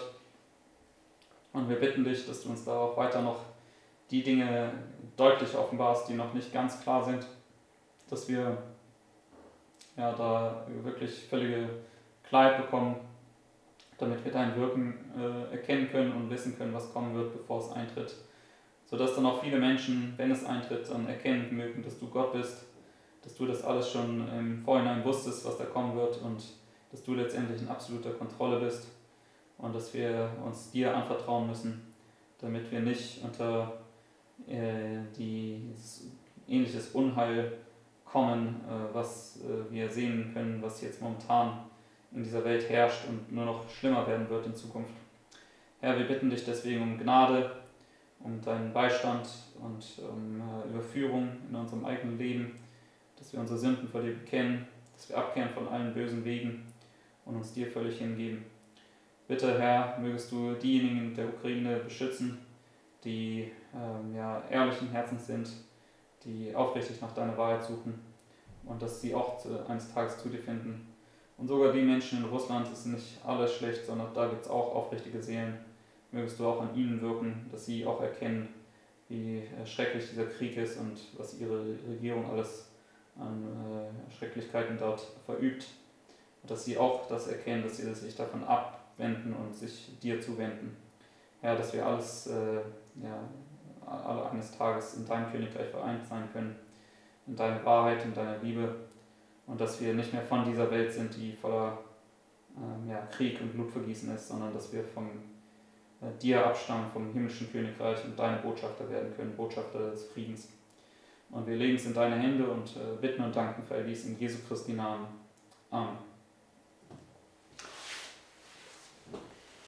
Und wir bitten dich, dass du uns da auch weiter noch die Dinge deutlich offenbarst, die noch nicht ganz klar sind, dass wir ja, da wirklich völlige Klarheit bekommen, damit wir dein Wirken äh, erkennen können und wissen können, was kommen wird, bevor es eintritt. Sodass dann auch viele Menschen, wenn es eintritt, dann erkennen mögen, dass du Gott bist, dass du das alles schon im Vorhinein wusstest, was da kommen wird und dass du letztendlich in absoluter Kontrolle bist und dass wir uns dir anvertrauen müssen, damit wir nicht unter äh, dieses ähnliches Unheil kommen, äh, was äh, wir sehen können, was jetzt momentan in dieser Welt herrscht und nur noch schlimmer werden wird in Zukunft. Herr, wir bitten dich deswegen um Gnade, um deinen Beistand und um äh, Überführung in unserem eigenen Leben, dass wir unsere Sünden vor dir bekennen, dass wir abkehren von allen bösen Wegen und uns dir völlig hingeben. Bitte, Herr, mögest du diejenigen in der Ukraine beschützen, die ähm, ja, ehrlichen Herzens sind, die aufrichtig nach deiner Wahrheit suchen und dass sie auch zu, eines Tages zu dir finden. Und sogar die Menschen in Russland, ist nicht alles schlecht, sondern da gibt es auch aufrichtige Seelen. Mögest du auch an ihnen wirken, dass sie auch erkennen, wie schrecklich dieser Krieg ist und was ihre Regierung alles an äh, Schrecklichkeiten dort verübt. Und dass sie auch das erkennen, dass sie sich davon abwenden und sich dir zuwenden. Herr, dass wir alles, äh, ja, alle eines Tages in deinem Königreich vereint sein können, in deiner Wahrheit, in deiner Liebe und dass wir nicht mehr von dieser Welt sind, die voller äh, ja, Krieg und Blutvergießen ist, sondern dass wir vom dir abstammen vom himmlischen Königreich und deine Botschafter werden können, Botschafter des Friedens. Und wir legen es in deine Hände und bitten und danken für all dies in Jesu Christi Namen. Amen.